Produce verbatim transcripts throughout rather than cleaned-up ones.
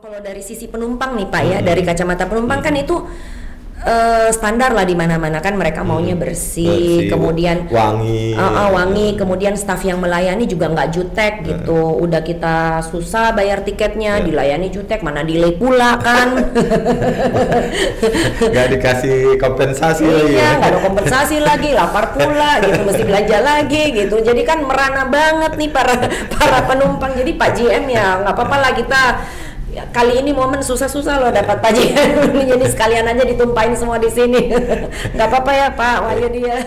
Kalau dari sisi penumpang nih Pak ya, hmm. dari kacamata penumpang hmm. kan itu uh, standar lah di mana-mana kan mereka maunya bersih, bersih kemudian wangi, uh, uh, wangi, kemudian staf yang melayani juga nggak jutek hmm. gitu. Udah kita susah bayar tiketnya, hmm. dilayani jutek, mana delay pula kan? Nggak dikasih kompensasi lagi. Iya, nggak ada kompensasi lagi, lapar pula, gitu mesti belanja lagi gitu. Jadi kan merana banget nih para para penumpang. Jadi Pak J M ya nggak apa-apa lah kita. Ya, kali ini momen susah-susah loh dapat Pak J M, jadi sekalian aja ditumpahin semua di sini. Nggak apa-apa ya Pak Wahyudi ya.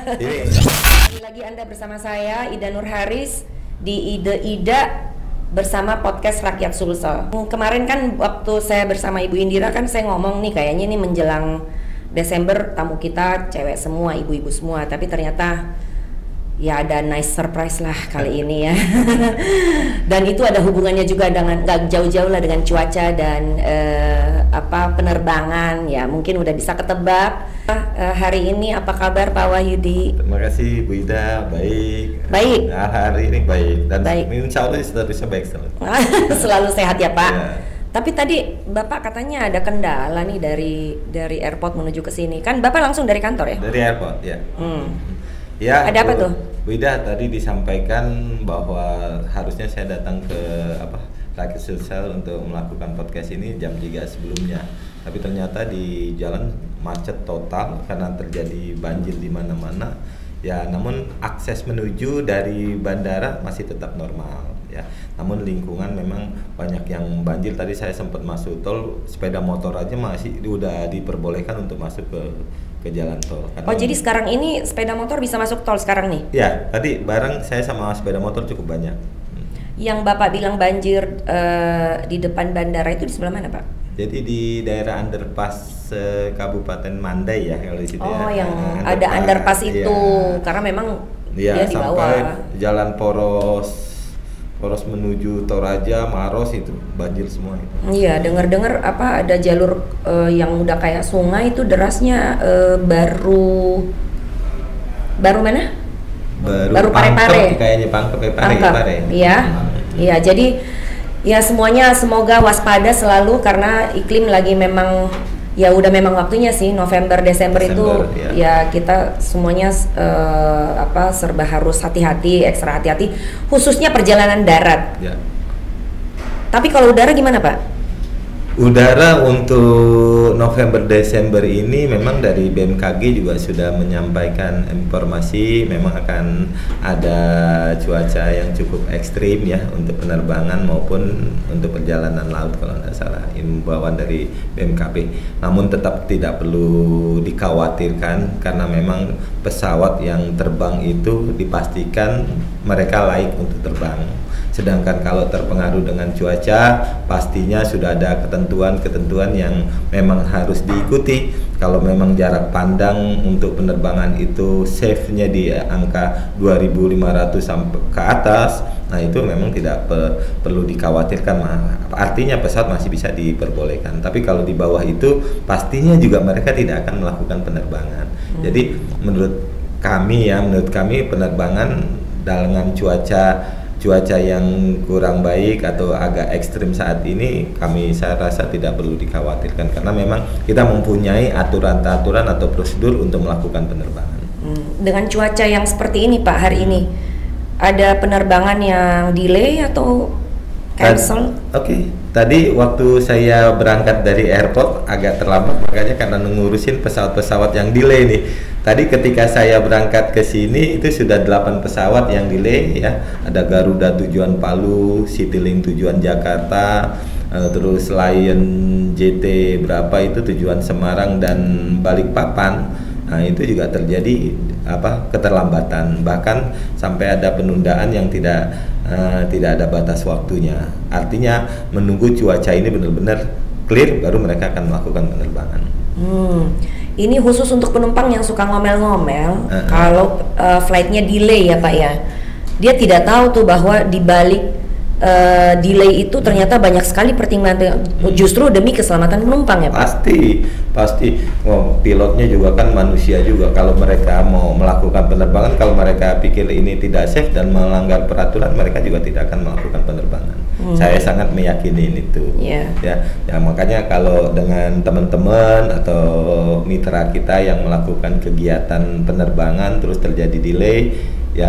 Lagi Anda bersama saya Ida Nur Haris di Ide Ida bersama podcast Rakyat Sulsel. Kemarin kan waktu saya bersama Ibu Indira kan saya ngomong nih kayaknya ini menjelang Desember tamu kita cewek semua, ibu-ibu semua, tapi ternyata ya ada nice surprise lah kali ini ya. Dan itu ada hubungannya juga dengan gak jauh-jauh lah dengan cuaca dan uh, apa penerbangan ya, mungkin udah bisa ketebak. Uh, hari ini apa kabar Pak Wahyudi? Terima kasih Bu Ida, baik. Baik. Nah, hari ini baik dan baik. Insya Allah seterusnya baik selalu. Selalu sehat ya Pak. Ya. Tapi tadi Bapak katanya ada kendala nih dari dari airport menuju ke sini. Kan Bapak langsung dari kantor ya? Dari airport ya. Hmm. Ya, ada apa Bu, tuh? Bu Ida tadi disampaikan bahwa harusnya saya datang ke apa Rakyat Sulsel untuk melakukan podcast ini jam tiga sebelumnya. Tapi ternyata di jalan macet total karena terjadi banjir di mana-mana. Ya, namun akses menuju dari bandara masih tetap normal ya. Namun lingkungan memang banyak yang banjir. Tadi saya sempat masuk tol, sepeda motor aja masih udah diperbolehkan untuk masuk ke ke jalan tol. Oh jadi sekarang ini sepeda motor bisa masuk tol sekarang nih? Ya, tadi bareng saya sama sepeda motor cukup banyak. Hmm. Yang Bapak bilang banjir uh, di depan bandara itu di sebelah mana Pak? Jadi di daerah underpass uh, Kabupaten Mandai ya kalau di situ. Oh ya. yang nah, ada underpass itu, ya. Karena memang ya, dia di bawah. Sampai jalan poros poros menuju Toraja, Maros itu banjir semua itu. Iya, dengar-dengar apa ada jalur uh, yang udah kayak sungai itu derasnya uh, baru baru mana? Baru, baru Pare-Pare. Kayaknya Pare-Pare. Pare. Iya. Iya, jadi ya semuanya semoga waspada selalu karena iklim lagi memang ya udah memang waktunya sih November Desember, Desember itu ya. ya kita semuanya uh, apa serba harus hati-hati, ekstra hati-hati khususnya perjalanan darat. Ya. Tapi kalau udara gimana Pak? Udara untuk November Desember ini memang dari B M K G juga sudah menyampaikan informasi memang akan ada cuaca yang cukup ekstrim ya untuk penerbangan maupun untuk perjalanan laut kalau tidak salah imbauan dari B M K B. Namun tetap tidak perlu dikhawatirkan karena memang pesawat yang terbang itu dipastikan mereka layak untuk terbang. Sedangkan kalau terpengaruh dengan cuaca, pastinya sudah ada ketentuan-ketentuan yang memang harus diikuti. Kalau memang jarak pandang untuk penerbangan itu safe-nya di angka dua ribu lima ratus sampai ke atas, nah itu memang tidak pe perlu dikhawatirkan. Artinya pesawat masih bisa diperbolehkan. Tapi kalau di bawah itu, pastinya juga mereka tidak akan melakukan penerbangan. Hmm. Jadi menurut kami ya, menurut kami penerbangan dengan cuaca cuaca yang kurang baik atau agak ekstrim saat ini kami saya rasa tidak perlu dikhawatirkan karena memang kita mempunyai aturan-aturan atau prosedur untuk melakukan penerbangan. Hmm, dengan cuaca yang seperti ini Pak hari ini ada penerbangan yang delay atau cancel? Oke, okay. Tadi waktu saya berangkat dari airport agak terlambat makanya karena ngurusin pesawat-pesawat yang delay nih. Tadi ketika saya berangkat ke sini itu sudah delapan pesawat yang delay ya. Ada Garuda tujuan Palu, Citylink tujuan Jakarta, uh, terus Lion J T berapa itu tujuan Semarang dan Balikpapan. Nah, itu juga terjadi apa keterlambatan bahkan sampai ada penundaan yang tidak uh, tidak ada batas waktunya. Artinya menunggu cuaca ini benar-benar clear baru mereka akan melakukan penerbangan. Hmm. Ini khusus untuk penumpang yang suka ngomel-ngomel, uh-huh. kalau uh, flightnya delay ya Pak ya, dia tidak tahu tuh bahwa di balik uh, delay itu ternyata banyak sekali pertimbangan justru demi keselamatan penumpang ya Pak? Pasti, pasti. Oh, pilotnya juga kan manusia juga. Kalau mereka mau melakukan penerbangan, kalau mereka pikir ini tidak safe dan melanggar peraturan, mereka juga tidak akan melakukan penerbangan. Hmm. Saya sangat meyakini itu. Yeah. Ya, ya makanya kalau dengan teman-teman atau mitra kita yang melakukan kegiatan penerbangan terus terjadi delay, ya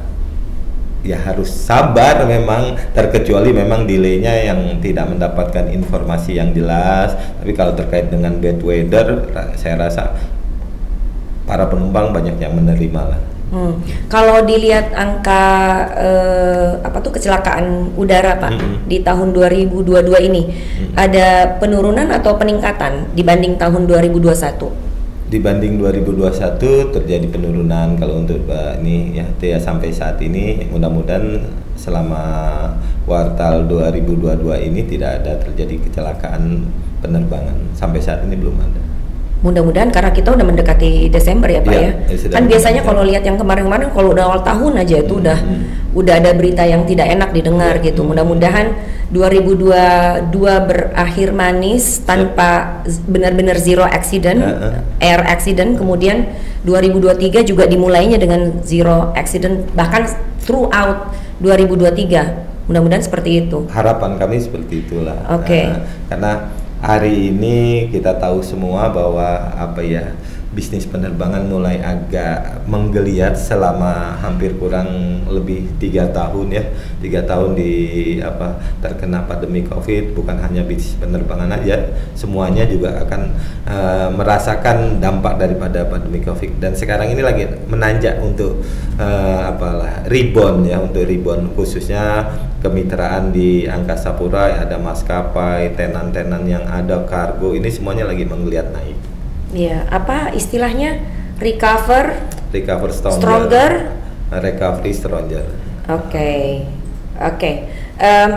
ya harus sabar memang, terkecuali memang delaynya yang tidak mendapatkan informasi yang jelas. Tapi kalau terkait dengan bad weather, saya rasa para penumpang banyak yang menerima lah. Hmm. Kalau dilihat angka eh, apa tuh kecelakaan udara Pak hmm. di tahun dua ribu dua puluh dua ini hmm. ada penurunan atau peningkatan dibanding tahun dua ribu dua puluh satu? Dibanding dua ribu dua puluh satu terjadi penurunan kalau untuk uh, ini ya, ya sampai saat ini mudah-mudahan selama kuartal dua ribu dua puluh dua ini tidak ada terjadi kecelakaan penerbangan. Sampai saat ini belum ada. Mudah-mudahan karena kita udah mendekati Desember ya Pak ya, ya. Kan biasanya kalau lihat yang kemarin-kemarin kalau udah awal tahun aja itu hmm. udah hmm. udah ada berita yang tidak enak didengar ya. Gitu. Mudah-mudahan dua ribu dua puluh dua berakhir manis tanpa ya. Benar-benar zero accident, ya. Air accident. Kemudian dua ribu dua puluh tiga juga dimulainya dengan zero accident bahkan throughout dua ribu dua puluh tiga. Mudah-mudahan seperti itu. Harapan kami seperti itulah. Oke. Okay. Nah, karena hari ini kita tahu semua bahwa apa ya bisnis penerbangan mulai agak menggeliat selama hampir kurang lebih tiga tahun ya tiga tahun di apa terkena pandemi COVID. Bukan hanya bisnis penerbangan aja, semuanya juga akan uh, merasakan dampak daripada pandemi COVID. Dan sekarang ini lagi menanjak untuk uh, apalah rebound ya, untuk rebound khususnya kemitraan di Angkasa Pura, ada maskapai, tenan-tenan yang ada, kargo, ini semuanya lagi menggeliat naik. Ya, apa istilahnya recover, recover stronger, stronger? recovery stronger. Oke, okay. oke. Okay. Um,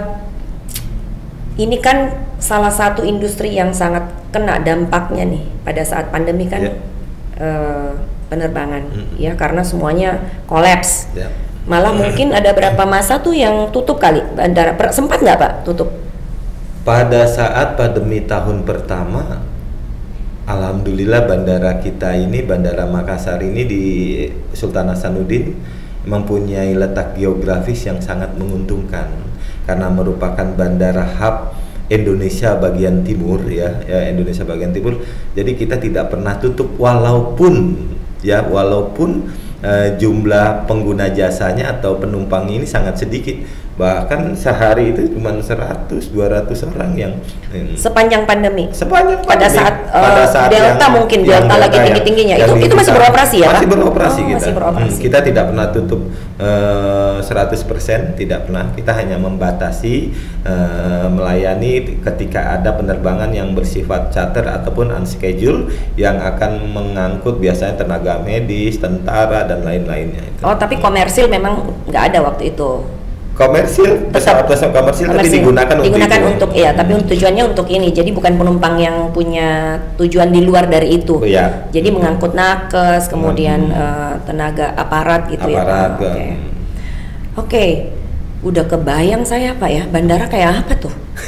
ini kan salah satu industri yang sangat kena dampaknya nih pada saat pandemi kan, yeah. uh, penerbangan, mm-hmm. ya karena semuanya kolaps. Yeah. Malah mungkin ada berapa masa tuh yang tutup kali bandara. Sempat nggak Pak tutup? Pada saat pandemi tahun pertama, alhamdulillah bandara kita ini, Bandara Makassar ini di Sultan Hasanuddin mempunyai letak geografis yang sangat menguntungkan karena merupakan bandara hub Indonesia bagian timur ya, ya Indonesia bagian timur. Jadi kita tidak pernah tutup walaupun ya walaupun uh, jumlah pengguna jasanya atau penumpang ini sangat sedikit. Bahkan sehari itu cuma seratus dua ratus orang yang sepanjang pandemi. Sepanjang pada pandemi. saat, uh, pada saat Delta yang, mungkin yang Delta lagi tinggi-tingginya. Itu itu masih beroperasi ya, Masih Pak? beroperasi Oh, kita. Masih beroperasi. Hmm, kita tidak pernah tutup uh, seratus persen, tidak pernah. Kita hanya membatasi uh, melayani ketika ada penerbangan yang bersifat charter ataupun unscheduled yang akan mengangkut biasanya tenaga medis, tentara dan lain-lainnya itu. Oh, tapi komersil memang nggak ada waktu itu. Komersil, pesawat-pesawat komersil, komersil tapi digunakan, digunakan untuk, untuk ya, tapi tujuannya untuk ini. Jadi bukan penumpang yang punya tujuan di luar dari itu. Oh, ya. Jadi hmm. mengangkut nakes, kemudian hmm. uh, tenaga aparat gitu aparat, ya. Oke. Okay. Okay. Udah kebayang saya Pak ya, bandara kayak apa tuh?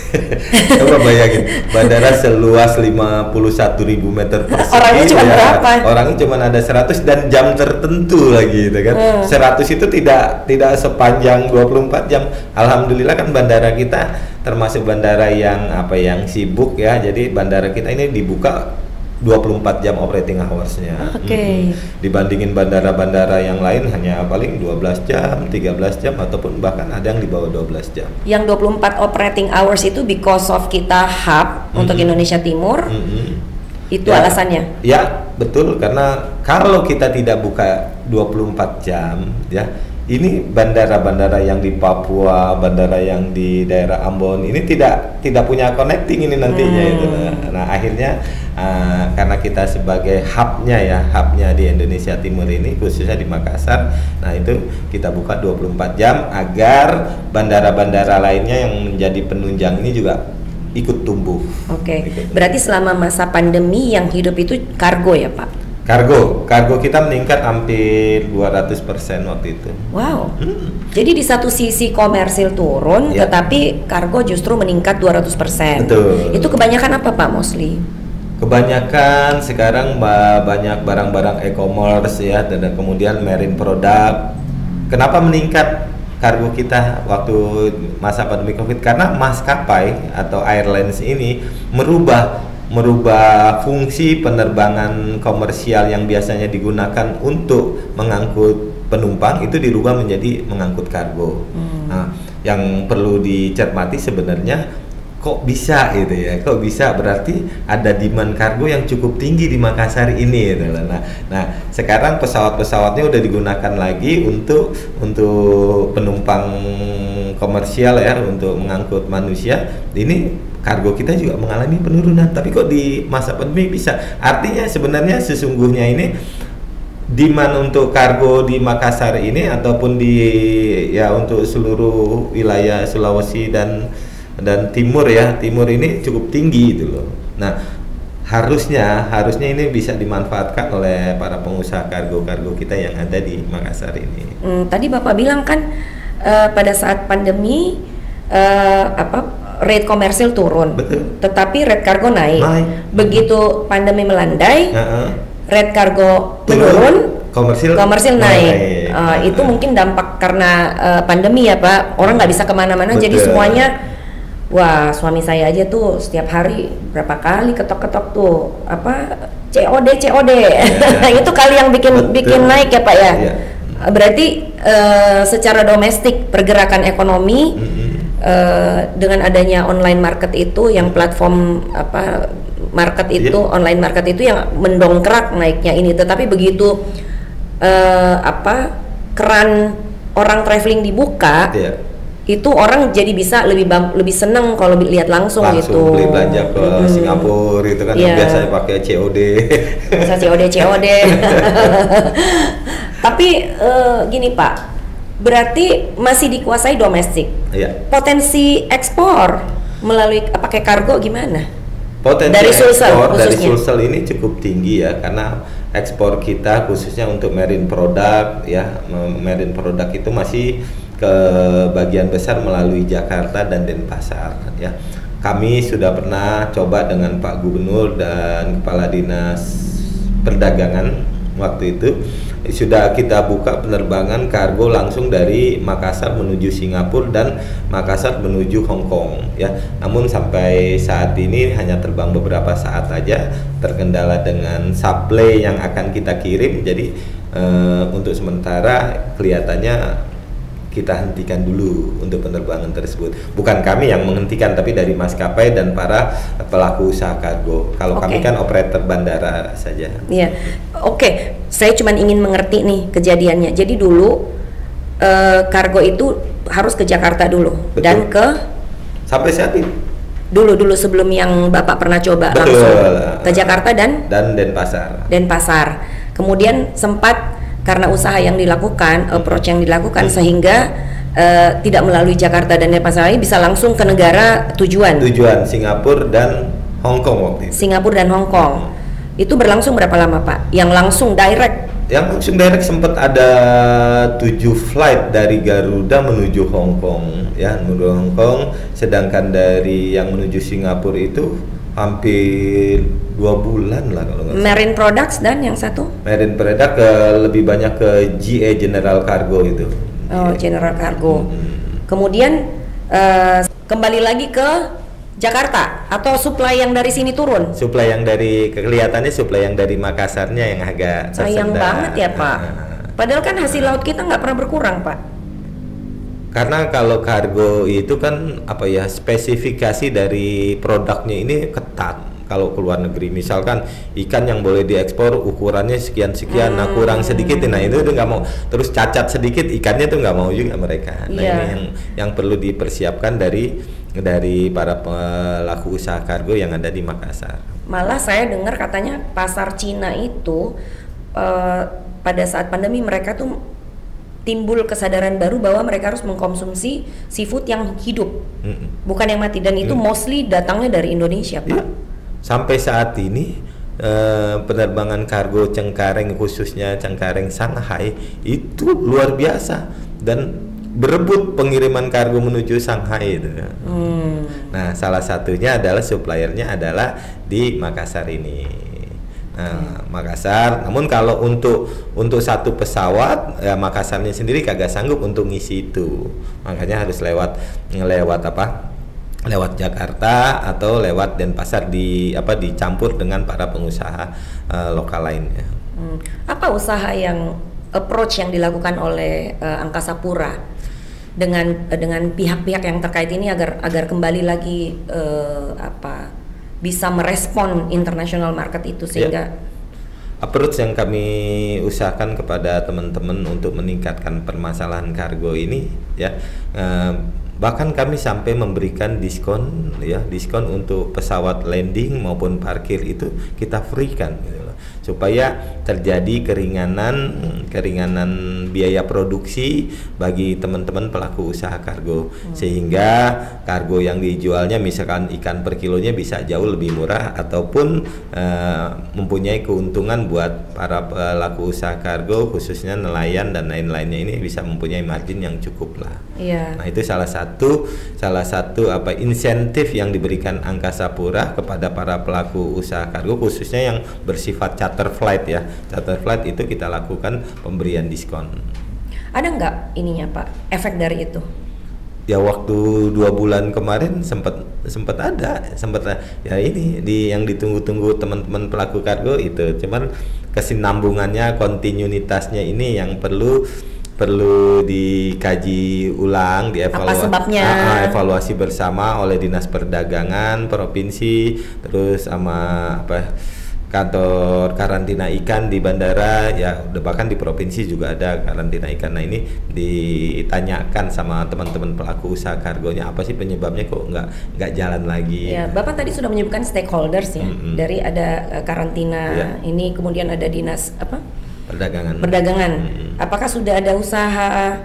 Coba bayangin, bandara seluas lima puluh satu ribu meter persegi. Orangnya cuma ya, berapa? Orangnya cuma ada seratus dan jam tertentu lagi gitu kan. Hmm. seratus itu tidak tidak sepanjang dua puluh empat jam. Alhamdulillah kan bandara kita termasuk bandara yang apa yang sibuk ya. Jadi bandara kita ini dibuka dua puluh empat jam operating hours-nya. Oke. Okay. Hmm. Dibandingin bandara-bandara yang lain hanya paling dua belas jam, tiga belas jam ataupun bahkan ada yang di bawah dua belas jam. Yang dua puluh empat operating hours itu because of kita hub mm-hmm. untuk Indonesia Timur. Mm-hmm. Itu ya, alasannya. Ya, betul, karena kalau kita tidak buka dua puluh empat jam ya, ini bandara-bandara yang di Papua, bandara yang di daerah Ambon ini tidak tidak punya connecting ini nantinya hmm. itu. Nah, akhirnya uh, karena kita sebagai hubnya ya, hubnya di Indonesia Timur ini khususnya di Makassar. Nah, itu kita buka dua puluh empat jam agar bandara-bandara lainnya yang menjadi penunjang ini juga ikut tumbuh. Oke. Okay. Berarti selama masa pandemi yang hidup itu kargo ya, Pak? Kargo, kargo kita meningkat hampir dua ratus persen waktu itu. Wow. Hmm. Jadi di satu sisi komersil turun, Ya. tetapi kargo justru meningkat dua ratus persen. Betul. Itu kebanyakan apa Pak Mostly? Kebanyakan sekarang ba- banyak barang-barang e-commerce ya, dan kemudian marine product. Kenapa meningkat kargo kita waktu masa pandemi Covid? Karena maskapai atau airlines ini merubah merubah fungsi penerbangan komersial yang biasanya digunakan untuk mengangkut penumpang itu dirubah menjadi mengangkut kargo. Hmm. Nah, yang perlu dicermati sebenarnya kok bisa gitu ya, kok bisa berarti ada demand kargo yang cukup tinggi di Makassar ini gitu. Nah, nah sekarang pesawat-pesawatnya udah digunakan lagi untuk untuk penumpang komersial ya, untuk mengangkut manusia. Ini kargo kita juga mengalami penurunan, tapi kok di masa pandemi bisa? Artinya sebenarnya sesungguhnya ini demand untuk kargo di Makassar ini ataupun di ya untuk seluruh wilayah Sulawesi dan dan timur ya, timur ini cukup tinggi gitu loh. Nah, harusnya harusnya ini bisa dimanfaatkan oleh para pengusaha kargo-kargo kita yang ada di Makassar ini. Hmm, tadi Bapak bilang kan uh, pada saat pandemi uh, apa rate komersil turun, Betul. tetapi rate kargo naik. Naik. Begitu pandemi melandai, Uh-uh. rate kargo Turun, menurun, komersil komersil naik. naik. Uh, itu mungkin dampak karena uh, pandemi ya Pak, orang nggak bisa kemana-mana, jadi Betul. semuanya, wah suami saya aja tuh setiap hari berapa kali ketok-ketok tuh apa C O D C O D, Ya. itu kali yang bikin Betul. bikin naik ya Pak ya. Ya. Berarti uh, secara domestik pergerakan ekonomi. Mm-mm. Uh, dengan adanya online market itu yang platform apa market itu Yeah. online market itu yang mendongkrak naiknya ini, tetapi begitu uh, apa keran orang traveling dibuka, Yeah. itu orang jadi bisa lebih bang, lebih seneng kalau lihat langsung, Langsung gitu. beli belanja ke Mm-mm. Singapura itu kan yang Yeah. biasanya pakai C O D. Bisa C O D C O D. Tapi uh, gini Pak, berarti masih dikuasai domestik. Iya. Potensi ekspor melalui pakai kargo gimana? Potensi Dari Sulsel ekspor dari khususnya. Sulsel ini cukup tinggi ya, karena ekspor kita khususnya untuk marine product ya, m- marine product itu masih ke bagian besar melalui Jakarta dan Denpasar ya. Kami sudah pernah coba dengan Pak Gubernur dan Kepala Dinas Perdagangan waktu itu, sudah kita buka penerbangan kargo langsung dari Makassar menuju Singapura dan Makassar menuju Hong Kong ya. Namun sampai saat ini hanya terbang beberapa saat aja, terkendala dengan supply yang akan kita kirim. Jadi eh, untuk sementara kelihatannya kita hentikan dulu untuk penerbangan tersebut. Bukan kami yang menghentikan, tapi dari maskapai dan para pelaku usaha kargo. Kalau kami Oke. kan operator bandara saja. Iya, oke. Saya cuma ingin mengerti nih kejadiannya. Jadi dulu eh, kargo itu harus ke Jakarta dulu. Betul. Dan ke Sampai saat ini. dulu dulu sebelum yang Bapak pernah coba Betul. langsung ke Jakarta dan Dan Denpasar. Denpasar. Kemudian sempat karena usaha yang dilakukan, approach yang dilakukan Hmm. sehingga eh, tidak melalui Jakarta dan Denpasar ini bisa langsung ke negara tujuan, Tujuan Singapura dan Hong Kong waktu itu. Singapura dan Hong Kong. Itu berlangsung berapa lama Pak? Yang langsung direct? Yang langsung direct sempat ada tujuh flight dari Garuda menuju Hong Kong ya, menuju Hong Kong. Sedangkan dari yang menuju Singapura itu hampir dua bulan lah kalau nggak salah. Marine Products dan yang satu? Marine Product ke lebih banyak ke G A General Cargo itu. Oh, General Cargo. Hmm. Kemudian eh, kembali lagi ke Jakarta atau supply yang dari sini turun? Supply yang dari kelihatannya supply yang dari Makassarnya yang agak Sayang tersendat. banget ya Pak. Padahal kan hasil laut kita nggak pernah berkurang Pak. Karena kalau kargo itu kan apa ya, spesifikasi dari produknya ini ketat. Kalau ke luar negeri misalkan ikan yang boleh diekspor ukurannya sekian sekian, nah kurang sedikit, nah itu tuh nggak mau. Terus cacat sedikit ikannya tuh nggak mau juga mereka. Nah Iya. ini yang yang perlu dipersiapkan dari dari para pelaku usaha kargo yang ada di Makassar. Malah saya dengar katanya pasar Cina itu eh, pada saat pandemi mereka tuh timbul kesadaran baru bahwa mereka harus mengkonsumsi seafood yang hidup, Mm-mm. bukan yang mati, dan itu Mm. mostly datangnya dari Indonesia Pak. Iya. Sampai saat ini eh, penerbangan kargo Cengkareng, khususnya Cengkareng Shanghai itu luar biasa dan berebut pengiriman kargo menuju Shanghai itu. Hmm. Nah, salah satunya adalah suppliernya adalah di Makassar ini. Nah, Makassar. Namun kalau untuk untuk satu pesawat, ya Makassarnya sendiri kagak sanggup untuk ngisi itu. Makanya harus lewat lewat apa? Lewat Jakarta atau lewat Denpasar di apa dicampur dengan para pengusaha uh, lokal lainnya. Hmm. Apa usaha yang approach yang dilakukan oleh uh, Angkasa Pura dengan uh, dengan pihak-pihak yang terkait ini agar agar kembali lagi uh, apa bisa merespon international market itu sehingga yeah. Approach yang kami usahakan kepada teman-teman untuk meningkatkan permasalahan kargo ini ya, uh, bahkan kami sampai memberikan diskon ya, diskon untuk pesawat landing maupun parkir itu kita free kan gitu loh, supaya terjadi keringanan keringanan biaya produksi bagi teman-teman pelaku usaha kargo, hmm. sehingga kargo yang dijualnya misalkan ikan per kilonya bisa jauh lebih murah ataupun uh, mempunyai keuntungan buat para pelaku usaha kargo khususnya nelayan dan lain-lainnya, ini bisa mempunyai margin yang cukup lah. Yeah. Nah, itu salah satu salah satu apa insentif yang diberikan Angkasa Pura kepada para pelaku usaha kargo khususnya yang bersifat charter flight ya. Charter flight itu kita lakukan pemberian diskon. Ada nggak ininya Pak efek dari itu? Ya waktu dua bulan kemarin sempat sempat ada sempat ya ini di yang ditunggu-tunggu teman-teman pelaku kargo itu, cuman kesinambungannya kontinuitasnya ini yang perlu perlu dikaji ulang, dievaluasi, uh, evaluasi bersama oleh Dinas Perdagangan provinsi, terus sama apa kantor karantina ikan di bandara ya, udah bahkan di provinsi juga ada karantina ikan. Nah, ini ditanyakan sama teman-teman pelaku usaha kargonya apa sih penyebabnya kok nggak nggak jalan lagi. Ya, Bapak tadi sudah menyebutkan stakeholders ya, mm-hmm. dari ada uh, karantina yeah. ini, kemudian ada dinas apa? Perdagangan. Perdagangan. Hmm. Apakah sudah ada usaha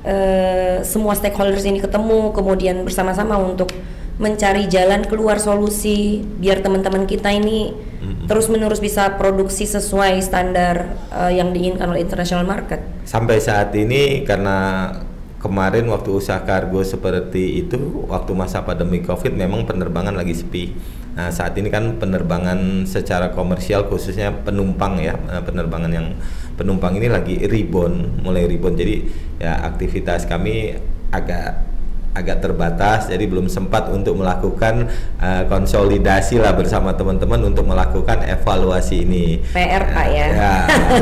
uh, semua stakeholders ini ketemu kemudian bersama-sama untuk mencari jalan keluar solusi biar teman-teman kita ini hmm. terus-menerus bisa produksi sesuai standar uh, yang diinginkan oleh international market? Sampai saat ini karena kemarin waktu usaha kargo seperti itu, waktu masa pandemi Covid memang penerbangan lagi sepi. Nah, saat ini kan penerbangan secara komersial khususnya penumpang ya, penerbangan yang penumpang ini lagi rebound, mulai rebound. Jadi ya aktivitas kami agak agak terbatas, jadi belum sempat untuk melakukan uh, konsolidasi lah bersama teman-teman untuk melakukan evaluasi ini. P R Pak ya. Ya.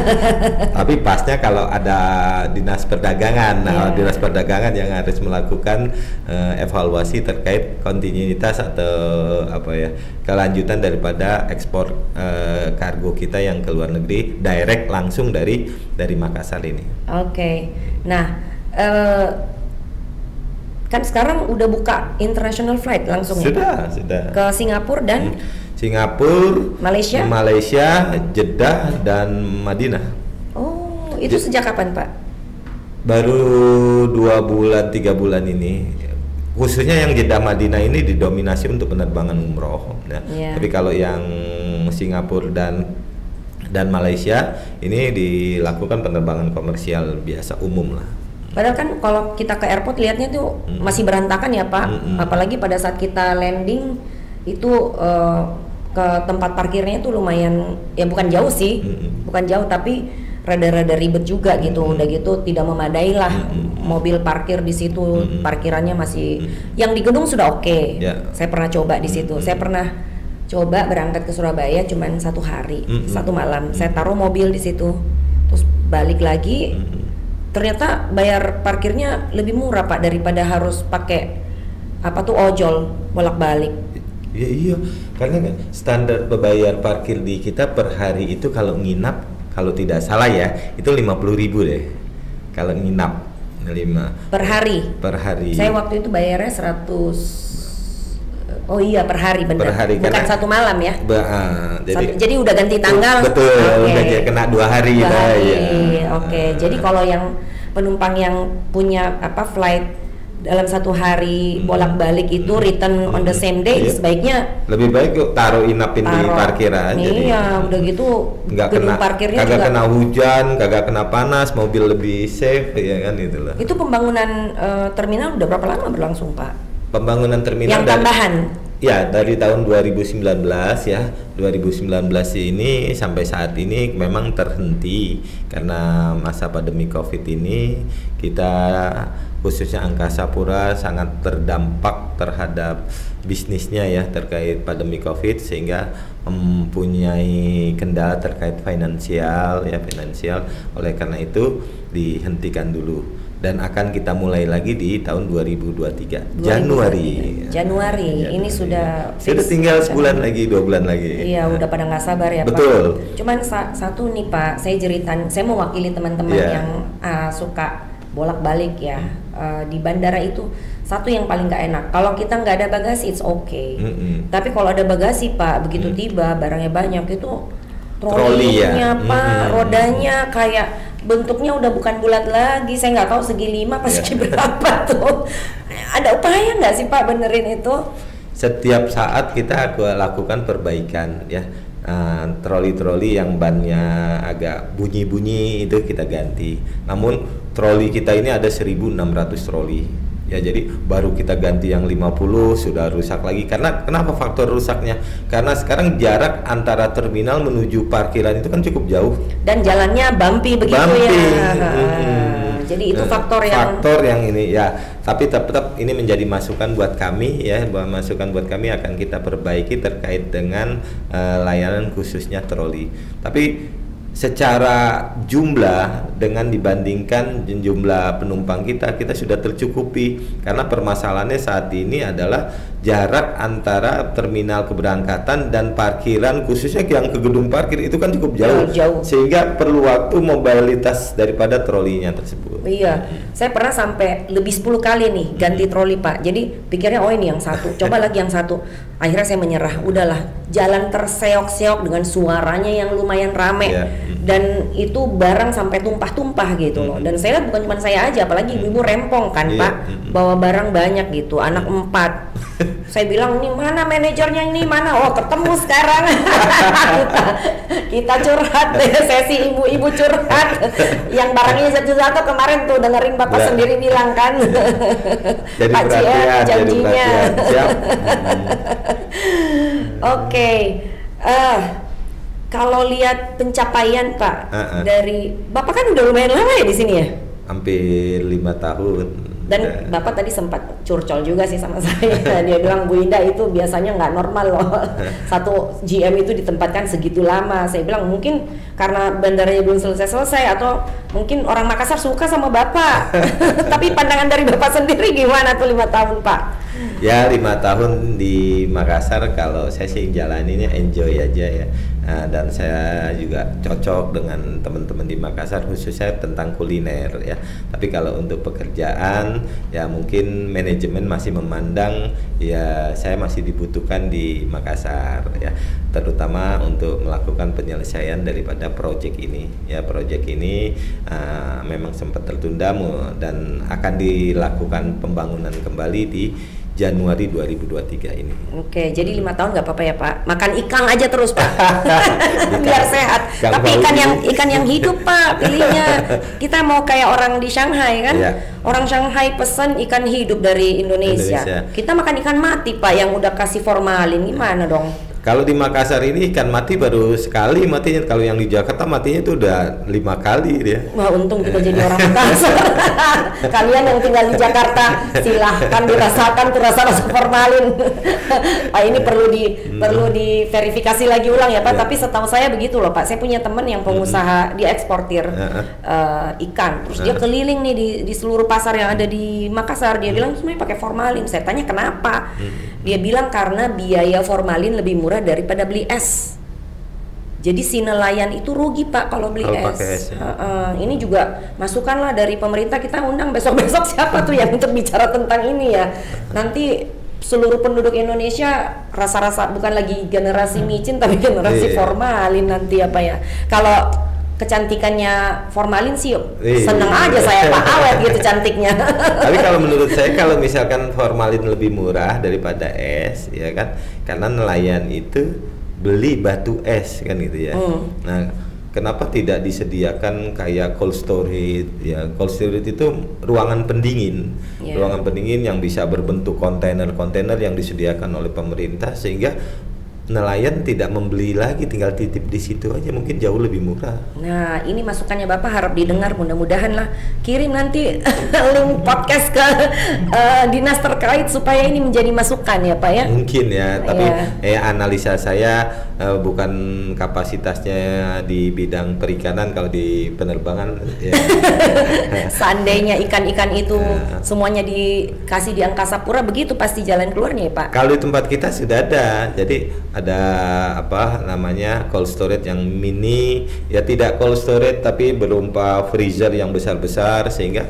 Tapi pasnya kalau ada Dinas Perdagangan, nah yeah. Dinas Perdagangan yang harus melakukan uh, evaluasi terkait kontinuitas atau apa ya kelanjutan daripada ekspor uh, kargo kita yang ke luar negeri direct langsung dari dari Makassar ini. Oke, okay. Nah. Uh, Kan sekarang udah buka international flight langsung sudah, ya? Sudah. Ke Singapura dan Singapura, Malaysia, Malaysia, Jeddah dan Madinah. Oh, itu Je- sejak kapan Pak? Baru dua bulan, tiga bulan ini. Khususnya yang Jeddah Madinah ini didominasi untuk penerbangan umroh. Ya. Yeah. Tapi kalau yang Singapura dan dan Malaysia ini dilakukan penerbangan komersial biasa umum lah. Padahal kan kalau kita ke airport lihatnya tuh mm. masih berantakan ya Pak, mm-hmm. apalagi pada saat kita landing itu uh, ke tempat parkirnya itu lumayan, ya bukan jauh sih, mm-hmm. bukan jauh tapi rada-rada ribet juga gitu, mm-hmm. udah gitu tidak memadai lah mm-hmm. mobil parkir di situ, mm-hmm. parkirannya masih, mm-hmm. yang di gedung sudah oke, okay. yeah. saya pernah coba di situ, mm-hmm. saya pernah coba berangkat ke Surabaya cuman satu hari, mm-hmm. satu malam, mm-hmm. saya taruh mobil di situ, terus balik lagi. Mm-hmm. Ternyata bayar parkirnya lebih murah Pak daripada harus pakai apa tuh ojol bolak-balik. Iya iya, karena standar bayar parkir di kita per hari itu kalau nginap, kalau tidak salah ya itu lima puluh ribu deh. Kalau nginap lima per hari. Per hari. Saya waktu itu bayarnya seratus. Oh iya per hari benar. Per hari, bukan satu malam ya. Be, uh, jadi, satu, jadi udah ganti tanggal. Betul, okay. Udah kena dua hari. Dua hari. Ya. Oke, okay. uh. Jadi kalau yang penumpang yang punya apa flight dalam satu hari bolak-balik itu return on the same day, iya. sebaiknya lebih baik yuk taruh inapin di parkiran. Iya, udah gitu nggak kena, parkirnya kagak juga kena hujan, kagak kena panas, mobil lebih safe ya kan itu loh. Itu pembangunan uh, terminal udah berapa lama berlangsung, Pak? Pembangunan terminal yang dari, tambahan? Ya dari tahun dua ribu sembilan belas ya, dua ribu sembilan belas ini sampai saat ini memang terhenti karena masa pandemi Covid ini. Kita khususnya Angkasa Pura sangat terdampak terhadap bisnisnya ya terkait pandemi Covid, sehingga mempunyai kendala terkait finansial ya finansial. Oleh karena itu dihentikan dulu dan akan kita mulai lagi di tahun dua ribu dua puluh tiga Januari. Januari, ya, ini sudah sudah tinggal sebulan lagi, dua bulan lagi. Iya, nah, udah pada nggak sabar ya, betul. Pak. Cuman sa satu nih Pak, saya jeritan, saya mewakili teman-teman yeah. yang uh, suka bolak-balik ya uh, di bandara itu. Satu yang paling nggak enak, kalau kita nggak ada bagasi it's okay. Mm -hmm. Tapi kalau ada bagasi Pak, begitu mm. tiba barangnya banyak itu trolinya ya. Pak, mm -hmm. rodanya kayak bentuknya udah bukan bulat lagi, saya nggak tahu segi lima apa segi yeah. berapa tuh. Ada upaya nggak sih Pak benerin itu? Setiap saat kita lakukan perbaikan ya. Uh, troli-troli yang bannya agak bunyi-bunyi itu kita ganti. Namun troli kita ini ada seribu enam ratus troli. Ya, jadi baru kita ganti yang lima puluh sudah rusak lagi. Karena kenapa faktor rusaknya? Karena sekarang jarak antara terminal menuju parkiran itu kan cukup jauh. Dan jalannya bumpy begitu bumpy. ya. Hmm. Jadi itu faktor yang faktor yang ini ya. Tapi tetap ini menjadi masukan buat kami ya, bahwa masukan buat kami akan kita perbaiki terkait dengan uh, layanan khususnya troli. Tapi secara jumlah dengan dibandingkan jumlah penumpang kita, kita sudah tercukupi karena permasalahannya saat ini adalah jarak antara terminal keberangkatan dan parkiran khususnya yang ke gedung parkir itu kan cukup jauh, jauh. Sehingga perlu waktu mobilitas daripada trolinya tersebut. Iya, saya pernah sampai lebih sepuluh kali nih ganti troli Pak. Jadi pikirnya oh ini yang satu, coba lagi yang satu. Akhirnya saya menyerah, udahlah jalan terseok-seok dengan suaranya yang lumayan rame. Yeah. Dan itu barang sampai tumpah-tumpah gitu loh. Dan saya lihat bukan cuma saya aja, apalagi ibu-ibu rempong kan yeah. Pak, bawa barang banyak gitu, anak empat. Saya bilang, ini mana manajernya, ini mana? Oh ketemu sekarang. kita, kita curhat deh, sesi ibu-ibu curhat. Yang barangnya satu-satu kemarin tuh dengerin bapak yeah. sendiri bilang kan. Jadi Pak Cia janjinya. Oke, okay. uh, kalau lihat pencapaian Pak uh -uh. dari Bapak kan udah lumayan lama ya di sini ya? Hampir lima tahun. Dan ya. Bapak tadi sempat curcol juga sih sama saya. Dia bilang Bu Indah itu biasanya nggak normal loh. Satu G M itu ditempatkan segitu lama. Saya bilang mungkin karena bandaranya belum selesai-selesai atau mungkin orang Makassar suka sama Bapak. Tapi pandangan dari Bapak sendiri gimana tuh lima tahun Pak? Ya lima tahun di Makassar kalau saya sih jalaninnya enjoy aja ya. Nah, dan saya juga cocok dengan teman-teman di Makassar khususnya tentang kuliner ya. Tapi kalau untuk pekerjaan ya mungkin manajemen masih memandang ya saya masih dibutuhkan di Makassar ya, terutama untuk melakukan penyelesaian daripada proyek ini ya. Proyek ini uh, memang sempat tertunda dan akan dilakukan pembangunan kembali di Januari dua ribu dua puluh tiga ini. Oke, jadi lima tahun nggak apa-apa ya Pak? Makan ikan aja terus Pak, biar sehat. Gak Tapi ikan yang ikan yang hidup Pak, pilihnya. Kita mau kayak orang di Shanghai kan? Yeah. Orang Shanghai pesen ikan hidup dari Indonesia. Indonesia. Kita makan ikan mati Pak, yang udah kasih formalin, gimana dong? Kalau di Makassar ini ikan mati baru sekali matinya. Kalau yang di Jakarta matinya itu udah lima kali dia. Wah untung kita jadi orang Makassar. Kalian yang tinggal di Jakarta silahkan dirasakan tuh rasa-rasa formalin. Pak ini perlu di hmm. perlu diverifikasi lagi ulang ya Pak. Ya. Tapi setahu saya begitu loh Pak. Saya punya teman yang pengusaha hmm. dia eksportir uh-huh. uh, ikan. Terus uh-huh. dia keliling nih di, di seluruh pasar yang ada di Makassar. Dia hmm. bilang semuanya pakai formalin. Saya tanya kenapa? Hmm. Dia bilang karena biaya formalin lebih murah daripada beli es. Jadi si nelayan itu rugi Pak kalau beli kalau es. es ya. uh, uh, ini juga masukan lah dari pemerintah, kita undang besok-besok siapa tuh yang untuk bicara tentang ini ya. Nanti seluruh penduduk Indonesia rasa-rasa bukan lagi generasi micin tapi generasi yeah. formalin nanti apa ya. Kalau kecantikannya formalin sih Iyi. seneng aja saya Pak, awet gitu cantiknya. Tapi kalau menurut saya kalau misalkan formalin lebih murah daripada es, ya kan, karena nelayan itu beli batu es kan gitu ya. Hmm. Nah, kenapa tidak disediakan kayak cold storage ya? Cold storage itu ruangan pendingin, yeah. ruangan pendingin yang bisa berbentuk kontainer-kontainer yang disediakan oleh pemerintah sehingga nelayan tidak membeli lagi, tinggal titip di situ aja, mungkin jauh lebih murah. Nah, ini masukannya Bapak harap didengar, mudah-mudahan lah kirim nanti link podcast ke uh, dinas terkait supaya ini menjadi masukan ya Pak ya. Mungkin ya, tapi yeah. eh analisa saya uh, bukan kapasitasnya di bidang perikanan, kalau di penerbangan ya. Seandainya ikan-ikan itu nah. semuanya dikasih di angkasa pura begitu pasti jalan keluarnya ya Pak. Kalau di tempat kita sudah ada, jadi ada apa namanya cold storage yang mini, ya tidak cold storage tapi berupa freezer yang besar-besar, sehingga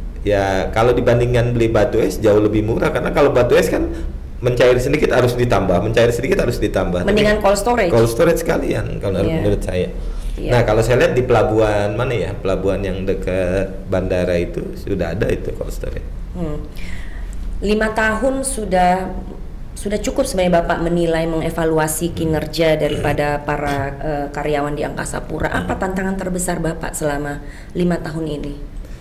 ya kalau dibandingkan beli batu es jauh lebih murah, karena kalau batu es kan mencair sedikit harus ditambah, mencair sedikit harus ditambah. Mendingan cold storage. Cold storage sekalian kalau yeah. menurut saya. Yeah. Nah, kalau saya lihat di pelabuhan mana ya, pelabuhan yang dekat bandara itu sudah ada itu cold storage. Hmm. Lima tahun sudah sudah cukup sebenarnya Bapak menilai, mengevaluasi kinerja daripada para uh, karyawan di Angkasa Pura. Apa tantangan terbesar Bapak selama lima tahun ini?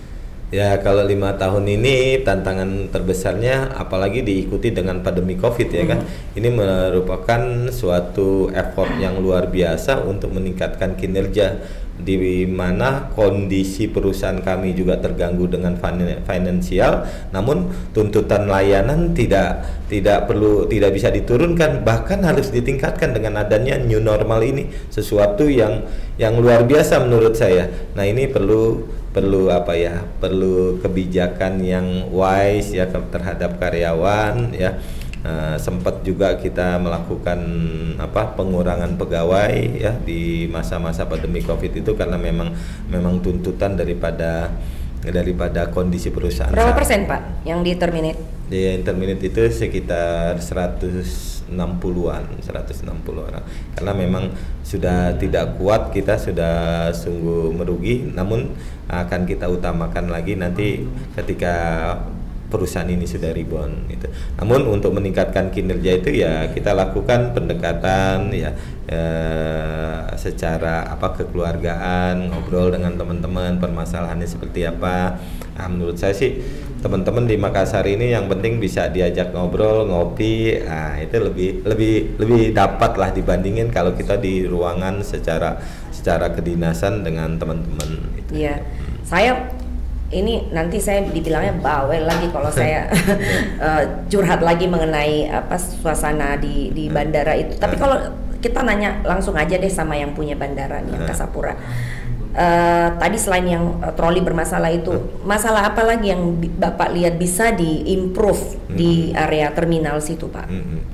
Ya, kalau lima tahun ini tantangan terbesarnya apalagi diikuti dengan pandemi COVID ya kan. Hmm. Ini merupakan suatu effort yang luar biasa untuk meningkatkan kinerja, di mana kondisi perusahaan kami juga terganggu dengan finansial, namun tuntutan layanan tidak tidak perlu tidak bisa diturunkan, bahkan harus ditingkatkan dengan adanya new normal ini, sesuatu yang yang luar biasa menurut saya. Nah, ini perlu perlu apa ya perlu kebijakan yang wise ya terhadap karyawan ya. Uh, sempat juga kita melakukan apa pengurangan pegawai ya di masa-masa pandemi COVID itu, karena memang memang tuntutan daripada daripada kondisi perusahaan. Berapa persen Pak yang di terminate? Di terminate itu sekitar seratus enam puluhan, seratus enam puluh orang, karena memang sudah tidak kuat, kita sudah sungguh merugi, namun akan kita utamakan lagi nanti ketika perusahaan ini sudah rebound gitu. Namun untuk meningkatkan kinerja itu ya kita lakukan pendekatan ya eh, secara apa kekeluargaan, ngobrol dengan teman-teman permasalahannya seperti apa. Nah, menurut saya sih teman-teman di Makassar ini yang penting bisa diajak ngobrol, ngopi, nah itu lebih lebih lebih dapat lah dibandingin kalau kita di ruangan secara secara kedinasan dengan teman-teman itu. Iya. Saya ini nanti saya dibilangnya bawel lagi kalau saya uh, curhat lagi mengenai apa suasana di di bandara itu. Tapi kalau kita nanya langsung aja deh sama yang punya bandara nih, Angkasa Pura. Uh, tadi selain yang uh, troli bermasalah itu, masalah apa lagi yang Bapak lihat bisa diimprove di area terminal situ, Pak?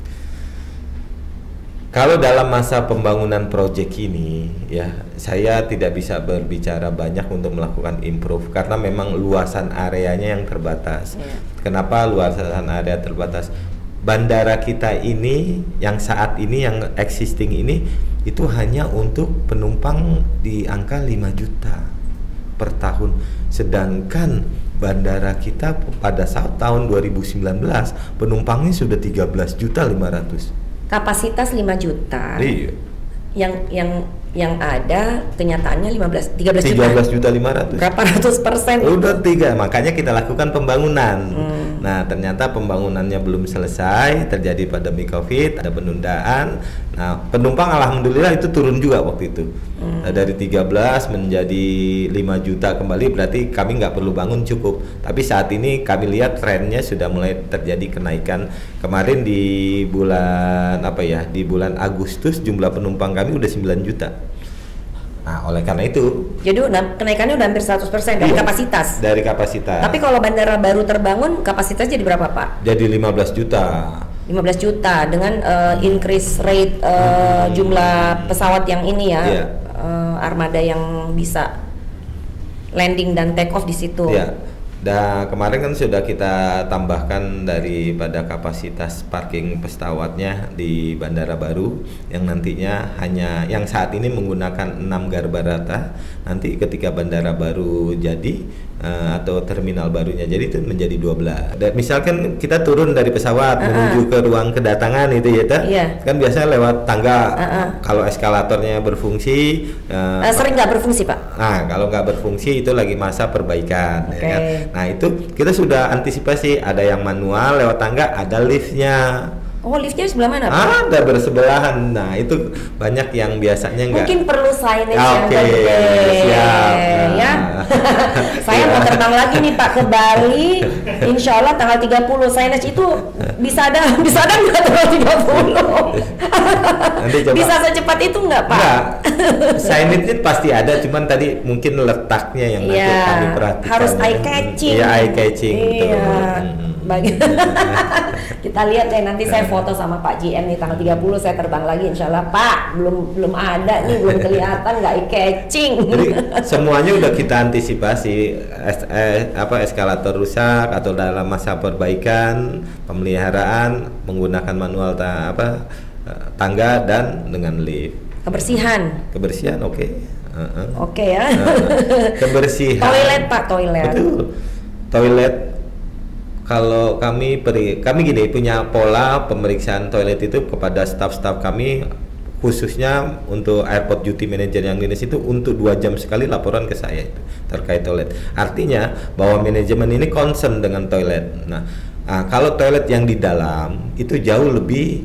Kalau dalam masa pembangunan proyek ini ya, saya tidak bisa berbicara banyak untuk melakukan improve karena memang luasan areanya yang terbatas. Yeah. Kenapa luasan area terbatas? Bandara kita ini yang saat ini yang existing ini itu hanya untuk penumpang di angka lima juta per tahun. Sedangkan bandara kita pada saat tahun dua ribu sembilan belas penumpangnya sudah tiga belas juta lima ratus. Kapasitas lima juta. Iya. Yang yang yang ada kenyataannya lima belas tiga belas juta. tiga belas juta lima ratus. Berapa ratus persen? Udah tiga, makanya kita lakukan pembangunan. Hmm. Nah, ternyata pembangunannya belum selesai, terjadi pandemi COVID, ada penundaan. Nah, penumpang alhamdulillah itu turun juga waktu itu. Hmm. Nah, dari tiga belas menjadi lima juta kembali, berarti kami nggak perlu bangun, cukup. Tapi saat ini kami lihat trennya sudah mulai terjadi kenaikan. Kemarin di bulan apa ya? Di bulan Agustus jumlah penumpang kami udah sembilan juta. Nah, oleh karena itu, jadi kenaikannya udah hampir seratus persen dari iya, kapasitas. Dari kapasitas. Tapi kalau bandara baru terbangun, kapasitas jadi berapa, Pak? Jadi lima belas juta. lima belas juta dengan uh, increase rate uh, hmm. jumlah pesawat yang ini ya, yeah. uh, armada yang bisa landing dan take off di situ. Yeah. Dan kemarin kan sudah kita tambahkan daripada kapasitas parking pesawatnya di Bandara Baru yang nantinya hanya yang saat ini menggunakan enam Garbarata. Nanti ketika Bandara Baru jadi uh, atau terminal barunya jadi itu menjadi dua belas. Dan misalkan kita turun dari pesawat uh-uh. menuju ke ruang kedatangan itu ya, ta? Yeah. Kan biasanya lewat tangga. Uh-uh. Kalau eskalatornya berfungsi, uh, uh, sering nggak berfungsi, Pak? Nah, kalau nggak berfungsi itu lagi masa perbaikan. Okay. Ya kan? Nah itu kita sudah antisipasi, ada yang manual lewat tangga, ada liftnya. Oh, liftnya sebelah mana, Pak? Ada bersebelahan. Nah itu banyak yang biasanya nggak. Mungkin perlu signage yang gede. Siap. Nah. Ya. Saya mau terbang lagi nih Pak ke Bali. Insya Allah tanggal tiga puluh. Signage itu bisa ada, bisa ada nggak tanggal tiga puluh? Nanti coba. Bisa secepat itu nggak, Pak? Enggak. Signage itu pasti ada, cuman tadi mungkin letaknya yang nanti ya, kami perhatikan. Harus eye catching. Iya, eye catching. Iya. Bagi kita lihat deh nanti saya foto sama Pak J M nih tanggal tiga puluh saya terbang lagi insya Allah. Pak belum belum ada nih, belum kelihatan, nggak eye catching. Jadi semuanya udah kita antisipasi, es, eh, apa eskalator rusak atau dalam masa perbaikan, pemeliharaan menggunakan manual ta, apa tangga dan dengan lift. Kebersihan. Kebersihan oke. Okay. Uh-uh. Oke okay, ya. Uh-uh. Kebersihan. Toilet Pak, toilet. Betul. Toilet. Kalau kami peri, kami gini punya pola pemeriksaan toilet itu kepada staf-staf kami, khususnya untuk airport duty manager yang dinas itu untuk dua jam sekali laporan ke saya itu terkait toilet. Artinya bahwa manajemen ini concern dengan toilet. Nah, nah kalau toilet yang di dalam itu jauh lebih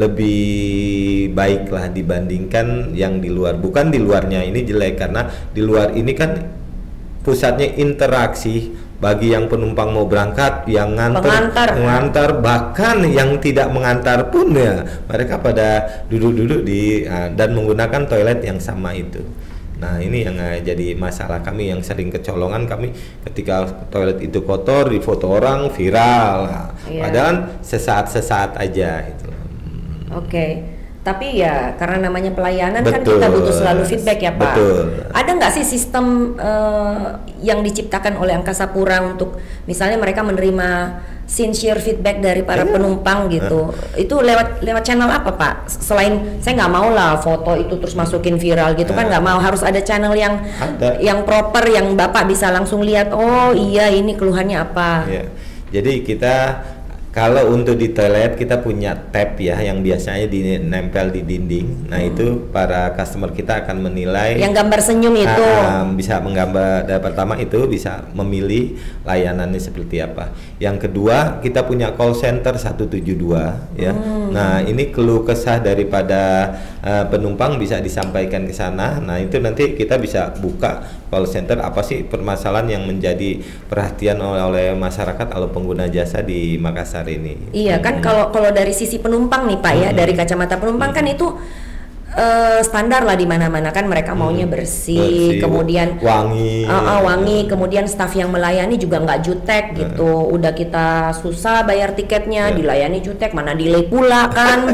lebih baik lah dibandingkan yang di luar. Bukan di luarnya ini jelek, karena di luar ini kan pusatnya interaksi bagi yang penumpang mau berangkat, yang ngantar, mengantar, bahkan yang tidak mengantar pun ya mereka pada duduk-duduk di uh, dan menggunakan toilet yang sama itu. Nah ini yang uh, jadi masalah kami yang sering kecolongan kami ketika toilet itu kotor, di foto orang viral, nah, yeah. Padahal sesaat-sesaat aja itu. Oke. Okay. Tapi ya karena namanya pelayanan Betul. Kan kita butuh selalu feedback ya Pak. Betul. Ada nggak sih sistem uh, yang diciptakan oleh Angkasa Pura untuk misalnya mereka menerima sincere feedback dari para yeah. penumpang gitu? Uh. Itu lewat lewat channel apa Pak? Selain saya nggak mau lah foto itu terus masukin viral gitu uh. kan nggak mau, harus ada channel yang ada. yang proper yang Bapak bisa langsung lihat. Oh iya ini keluhannya apa? Yeah. Jadi kita kalau untuk di toilet kita punya tab ya yang biasanya dinempel di dinding. Nah hmm. itu para customer kita akan menilai. Yang gambar senyum itu. Um, bisa menggambar. Dan pertama itu bisa memilih layanannya seperti apa. Yang kedua kita punya call center satu tujuh dua ya. Hmm. Nah ini keluh kesah daripada uh, penumpang bisa disampaikan ke sana. Nah itu nanti kita bisa buka call center apa sih permasalahan yang menjadi perhatian oleh, oleh masyarakat atau pengguna jasa di Makassar ini. Iya kan, kalau kalau dari sisi penumpang nih Pak ya, hmm. dari kacamata penumpang hmm. kan itu uh, standar lah di mana-mana kan mereka maunya bersih, bersih kemudian wangi, uh, uh, wangi, kemudian staf yang melayani juga nggak jutek uh. gitu. Udah kita susah bayar tiketnya, uh. dilayani jutek, mana delay pula kan.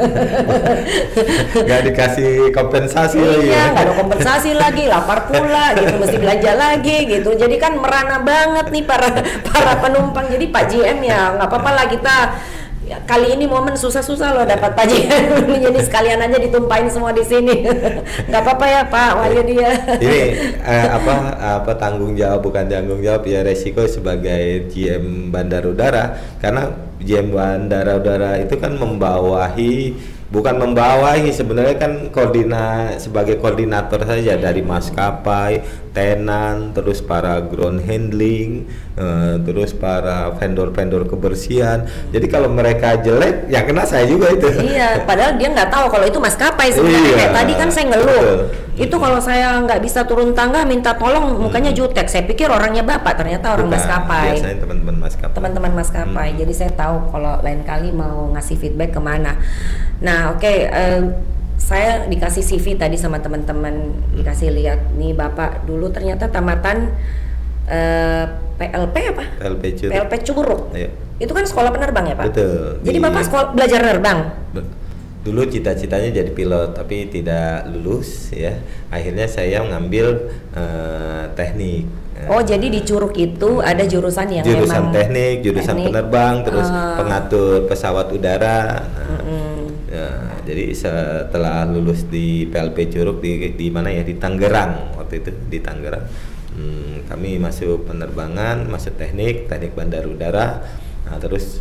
Nggak dikasih kompensasi lagi. Iya, nggak ada kompensasi lagi, lapar pula gitu, mesti belanja lagi gitu. Jadi kan merana banget nih para para penumpang. Jadi Pak J M ya nggak apa-apa lah kita. Ya, kali ini momen susah-susah loh dapat Pak J M, jadi sekalian aja ditumpahin semua di sini. Nggak apa-apa ya Pak Wahyu dia. Ini eh, apa apa tanggung jawab bukan tanggung jawab ya, resiko sebagai G M Bandara Udara, karena G M Bandara Udara itu kan membawahi bukan membawahi sebenarnya kan koordinat sebagai koordinator saja dari maskapai, tenan, terus para ground handling, uh, terus para vendor-vendor kebersihan. Jadi kalau mereka jelek, ya kena saya juga itu. Iya, padahal dia nggak tahu kalau itu maskapai sebenarnya. Iya, kayak tadi kan saya ngeluh. Betul. Itu kalau saya nggak bisa turun tangga minta tolong mukanya jutek. Saya pikir orangnya Bapak, ternyata orang bukan, maskapai. Biasanya teman-teman maskapai. Teman-teman maskapai. Hmm. Jadi saya tahu kalau lain kali mau ngasih feedback kemana. Nah, oke, okay, uh, saya dikasih C V tadi sama teman-teman, dikasih lihat nih Bapak dulu ternyata tamatan uh, P L P apa? P L P Curug. P L P Curug. Iya. Itu kan sekolah penerbang ya Pak? Betul. Jadi di... Bapak sekolah belajar nerbang? Dulu cita-citanya jadi pilot tapi tidak lulus ya. Akhirnya saya mengambil uh, teknik Oh, jadi di Curug itu ada jurusan yang jurusan memang teknik, jurusan teknik. penerbang, terus uh. pengatur pesawat udara. Nah, mm-hmm. ya, jadi setelah lulus di P L P Curug di di mana ya, di Tangerang waktu itu, di Tangerang. Hmm, kami masuk penerbangan, masuk teknik, teknik bandar udara. Nah, terus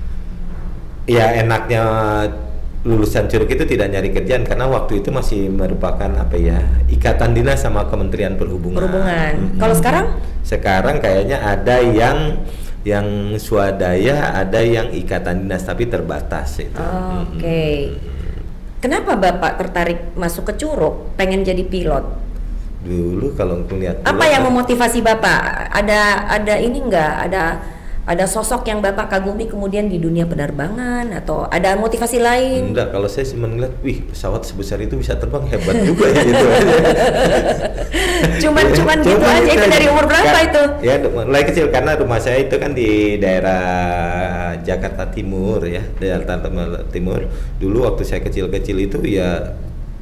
ya enaknya lulusan Curug itu tidak nyari kerjaan karena waktu itu masih merupakan apa ya, ikatan dinas sama Kementerian Perhubungan. Perhubungan. Mm-hmm. Kalau sekarang? Sekarang kayaknya ada yang yang swadaya, ada yang ikatan dinas tapi terbatas itu. Oh, oke. Okay. Mm-hmm. Kenapa Bapak tertarik masuk ke Curug, pengen jadi pilot? Dulu kalau ngelihat apa yang memotivasi Bapak? Ada ada ini enggak? Ada ada sosok yang Bapak kagumi kemudian di dunia penerbangan atau ada motivasi lain? Enggak, kalau saya cuma ngeliat, wih pesawat sebesar itu bisa terbang, hebat juga ya gitu. cuman cuman gitu Cuma aja. Itu dari umur berapa kan, itu? Ya mulai kecil karena rumah saya itu kan di daerah Jakarta Timur ya, Jakarta Timur. Dulu waktu saya kecil-kecil itu ya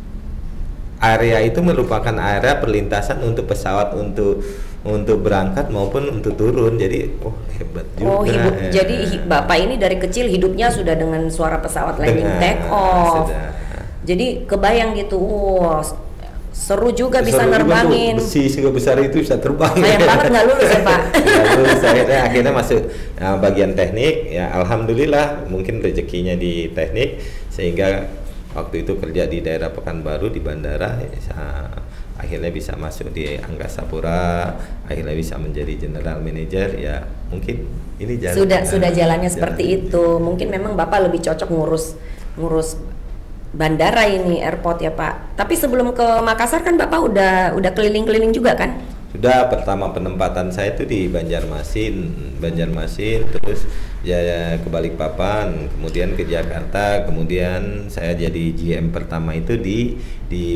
area itu merupakan area perlintasan untuk pesawat untuk untuk berangkat maupun untuk turun. Jadi oh hebat juga. Oh, hidup. Ya. Jadi Bapak ini dari kecil hidupnya sudah dengan suara pesawat landing Dengan, take off. Sudah. Jadi kebayang gitu. Wow, seru juga bisa seru nerbangin. Juga besi sebesar itu bisa terbang. Sayang banget nggak lulus ya Pak. Nggak lulus, akhirnya akhirnya masuk nah, bagian teknik. Ya alhamdulillah mungkin rezekinya di teknik sehingga waktu itu kerja di daerah Pekanbaru di bandara. Ya, akhirnya bisa masuk di Angkasa Pura, akhirnya bisa menjadi general manager. Ya mungkin ini jalan sudah nah, sudah jalannya jalan seperti jalan. itu. Mungkin memang Bapak lebih cocok ngurus ngurus bandara ini, airport ya Pak. Tapi sebelum ke Makassar kan Bapak udah udah keliling-keliling juga kan? Sudah. Pertama penempatan saya itu di Banjarmasin, Banjarmasin, terus ya ke Balikpapan, kemudian ke Jakarta, kemudian saya jadi G M pertama itu di di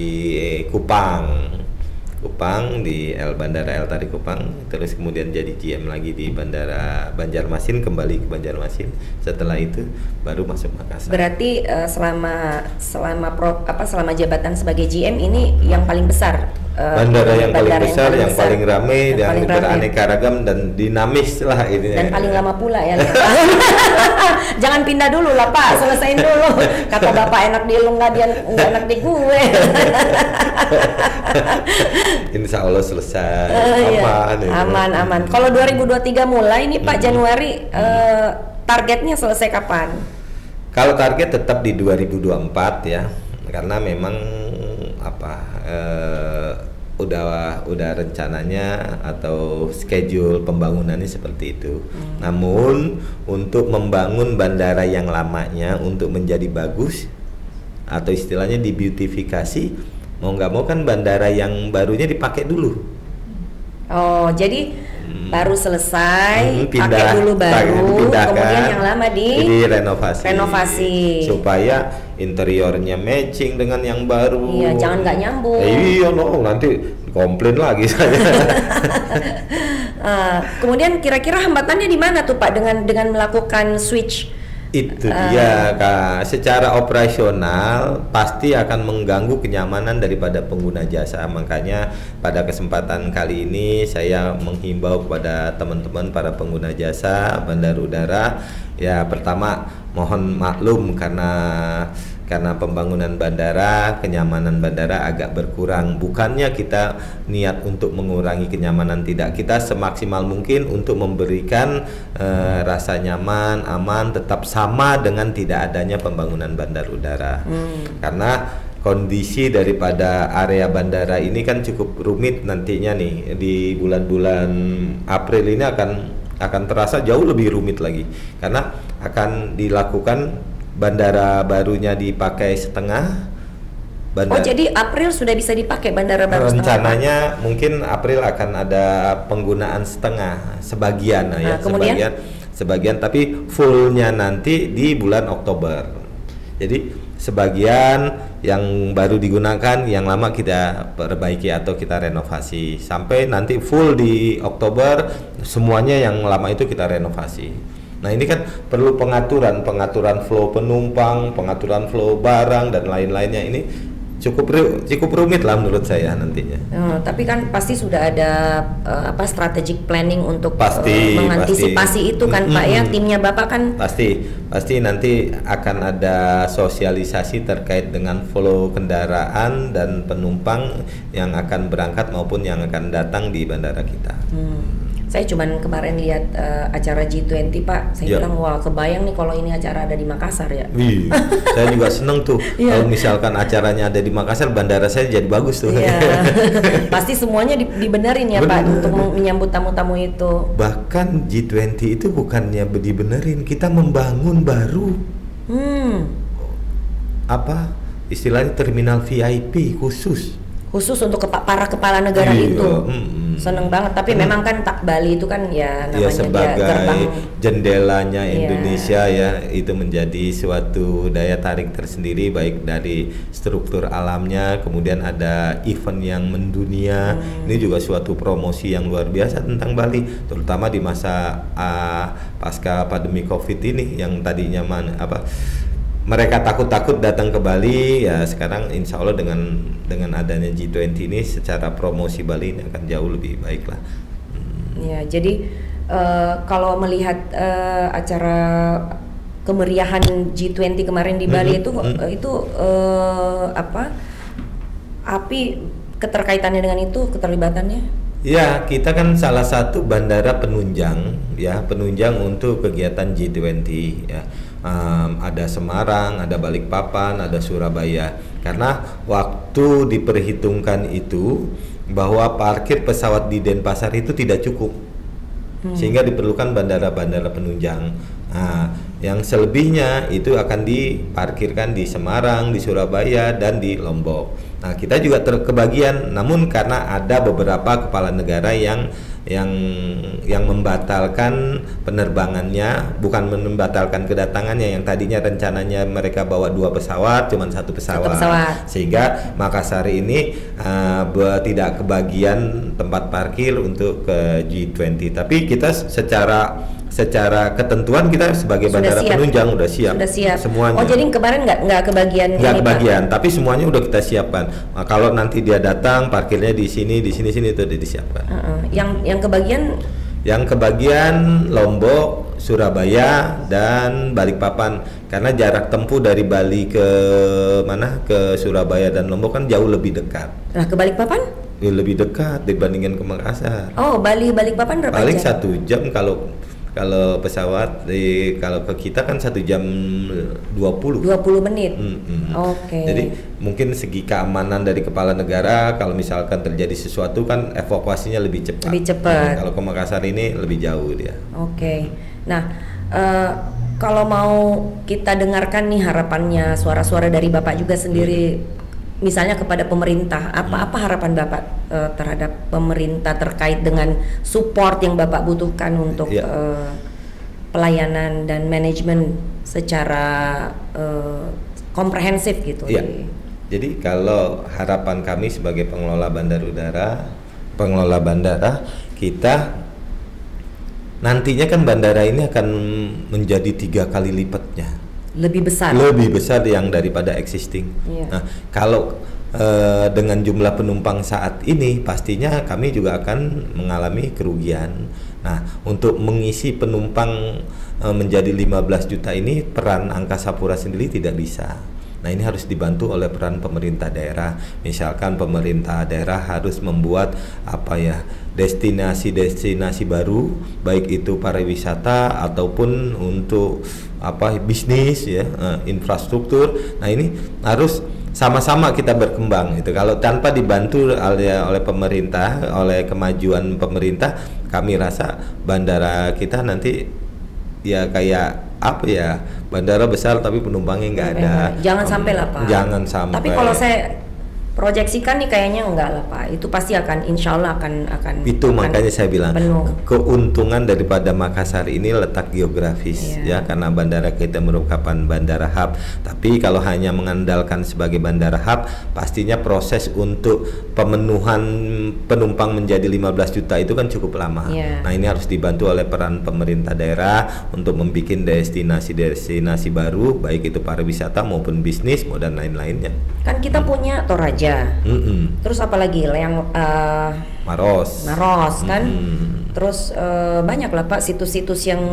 Kupang, Kupang di El Bandara El Tari Kupang, terus kemudian jadi G M lagi di Bandara Banjarmasin, kembali ke Banjarmasin. Setelah itu baru masuk Makassar. Berarti uh, selama selama pro, apa selama jabatan sebagai G M ini yang paling besar. Uh, bandara yang bandara paling besar, yang, yang paling ramai, yang, yang paling beraneka ragam dan dinamis lah ini. Dan paling lama pula ya. Jangan pindah dulu lah Pak, selesain dulu. Kata Bapak enak di lu, nggak dia nggak enak di gue. Insya Allah selesai. Uh, aman, iya. ya. aman, aman. Kalau dua ribu dua puluh tiga mulai nih Pak, hmm. Januari, uh, targetnya selesai kapan? Kalau target tetap di dua ribu dua puluh empat ya, karena memang apa uh, udah udah rencananya atau schedule pembangunannya seperti itu. Hmm. Namun untuk membangun bandara yang lamanya untuk menjadi bagus atau istilahnya dibeautifikasi, mau nggak mau kan bandara yang barunya dipakai dulu. Oh, jadi hmm. baru selesai, hmm, pindah, pakai dulu baru, kemudian yang lama di, di renovasi. renovasi supaya interiornya matching dengan yang baru. Iya, jangan nggak nyambung. Eh, iya, no, nanti komplain lagi saya. uh, kemudian kira-kira hambatannya di mana tuh Pak dengan dengan melakukan switch? Itu dia Kak, secara operasional pasti akan mengganggu kenyamanan daripada pengguna jasa. Makanya pada kesempatan kali ini saya menghimbau kepada teman-teman para pengguna jasa bandar udara, ya pertama mohon maklum karena karena pembangunan bandara, kenyamanan bandara agak berkurang. Bukannya kita niat untuk mengurangi kenyamanan, tidak. Kita semaksimal mungkin untuk memberikan uh, rasa nyaman, aman, tetap sama dengan tidak adanya pembangunan bandar udara. Hmm. Karena kondisi daripada area bandara ini kan cukup rumit nantinya nih di bulan-bulan April ini akan akan terasa jauh lebih rumit lagi karena akan dilakukan bandara barunya dipakai setengah. Bandara, oh jadi April sudah bisa dipakai bandara baru rencananya setengah? Mungkin April akan ada penggunaan setengah, sebagian nah, ya, kemudian? sebagian, sebagian tapi fullnya nanti di bulan Oktober. Jadi sebagian yang baru digunakan, yang lama kita perbaiki atau kita renovasi sampai nanti full di Oktober, semuanya yang lama itu kita renovasi. Nah ini kan perlu pengaturan, pengaturan flow penumpang, pengaturan flow barang dan lain-lainnya. Ini cukup ru- cukup rumit lah menurut saya nantinya. Hmm, tapi kan pasti sudah ada uh, apa strategic planning untuk pasti, uh, mengantisipasi pasti. itu kan mm-hmm. Pak ya, timnya Bapak kan pasti pasti nanti akan ada sosialisasi terkait dengan flow kendaraan dan penumpang yang akan berangkat maupun yang akan datang di bandara kita. Hmm. Saya cuman kemarin lihat uh, acara G dua puluh Pak, saya ya. bilang wah kebayang nih kalau ini acara ada di Makassar ya. Wih, saya juga seneng tuh ya. Kalau misalkan acaranya ada di Makassar, bandara saya jadi bagus tuh. Ya. Pasti semuanya di, dibenerin ya Bener. Pak untuk menyambut tamu-tamu itu. Bahkan G dua puluh itu bukannya dibenerin, kita membangun baru. Hmm. Apa istilahnya terminal V I P khusus. Khusus untuk kepa- para kepala negara iya. itu. Hmm. Seneng banget, tapi hmm. memang kan tak Bali itu kan ya namanya ya, sebagai dia gerbang jendelanya Indonesia ya, itu menjadi suatu daya tarik tersendiri baik dari struktur alamnya, kemudian ada event yang mendunia. Hmm. Ini juga suatu promosi yang luar biasa tentang Bali, terutama di masa uh, pasca pandemi Covid ini yang tadinya man, apa mereka takut-takut datang ke Bali, ya sekarang insya Allah dengan dengan adanya G dua puluh ini secara promosi Bali ini akan jauh lebih baik lah. Hmm. Ya, jadi uh, kalau melihat uh, acara kemeriahan G dua puluh kemarin di Bali mm-hmm. itu mm-hmm. itu uh, apa? Api keterkaitannya dengan itu, keterlibatannya? Ya, kita kan salah satu bandara penunjang ya, penunjang untuk kegiatan G dua puluh ya. Um, ada Semarang, ada Balikpapan, ada Surabaya. Karena waktu diperhitungkan itu bahwa parkir pesawat di Denpasar itu tidak cukup, hmm. sehingga diperlukan bandara-bandara penunjang. Nah, yang selebihnya itu akan diparkirkan di Semarang, di Surabaya, dan di Lombok. Nah, kita juga terkebagian. Namun karena ada beberapa kepala negara yang yang yang membatalkan penerbangannya, bukan membatalkan kedatangannya, yang tadinya rencananya mereka bawa dua pesawat, cuman satu pesawat, satu pesawat. Sehingga Makassar ini uh, tidak kebagian tempat parkir untuk ke G dua puluh. Tapi kita secara secara ketentuan kita sebagai sudah bandara siap. penunjang udah siap, sudah siap semuanya. Oh, jadi kemarin nggak nggak kebagian nggak ini, kebagian, Pak? Tapi semuanya udah kita siapkan. Nah, kalau nanti dia datang parkirnya di sini, di sini, sini itu udah disiapkan. Uh-uh. Yang yang kebagian? Yang kebagian Lombok, Surabaya, dan Balikpapan. Karena jarak tempuh dari Bali ke mana ke Surabaya dan Lombok kan jauh lebih dekat. Nah, ke Balikpapan? Ya, lebih dekat dibandingkan ke Makassar. Oh, Bali Balikpapan berapa Paling jam? satu jam kalau kalau pesawat di kalau ke kita kan satu jam dua puluh. dua puluh menit. Mm-hmm. Oke. Okay. Jadi mungkin segi keamanan dari kepala negara, kalau misalkan terjadi sesuatu kan evakuasinya lebih cepat. Lebih cepat. Nah, kalau ke Makassar ini lebih jauh dia. Oke. Okay. Nah, uh, kalau mau kita dengarkan nih harapannya, suara-suara dari Bapak juga sendiri, hmm. misalnya kepada pemerintah, apa-apa harapan Bapak uh, terhadap pemerintah terkait dengan support yang Bapak butuhkan untuk ya. uh, pelayanan dan manajemen secara uh, komprehensif gitu. Ya. Jadi kalau harapan kami sebagai pengelola bandar udara, pengelola bandara, kita nantinya kan bandara ini akan menjadi tiga kali lipatnya. Lebih besar. Lebih besar yang daripada existing. Iya. Nah, kalau uh, dengan jumlah penumpang saat ini, pastinya kami juga akan mengalami kerugian. Nah, untuk mengisi penumpang uh, menjadi lima belas juta ini, peran Angkasa Pura sendiri tidak bisa. Nah, ini harus dibantu oleh peran pemerintah daerah. Misalkan pemerintah daerah harus membuat apa ya, destinasi-destinasi baru, baik itu pariwisata ataupun untuk apa bisnis ya, uh, infrastruktur. Nah, ini harus sama-sama kita berkembang itu. Kalau tanpa dibantu oleh oleh pemerintah, oleh kemajuan pemerintah, kami rasa bandara kita nanti ya kayak apa ya, bandara besar tapi penumpangnya nggak ada. Jangan sampai lah Pak. Jangan sampai. Tapi kalau saya proyeksikan nih kayaknya enggak lah Pak. Itu pasti akan, insya Allah akan akan. Itu akan makanya saya bilang penuh. keuntungan daripada Makassar ini letak geografis yeah. ya, karena bandara kita merupakan bandara hub. Tapi kalau hanya mengandalkan sebagai bandara hub, pastinya proses untuk pemenuhan penumpang menjadi lima belas juta itu kan cukup lama. Yeah. Nah, ini harus dibantu oleh peran pemerintah daerah untuk membuat destinasi-destinasi baru, baik itu pariwisata maupun bisnis mau dan lain-lainnya. Kan kita hmm. punya Toraja. Mm-mm. Terus apalagi yang uh, Maros, Maros kan. Mm-mm. Terus uh, banyak lah Pak situs-situs yang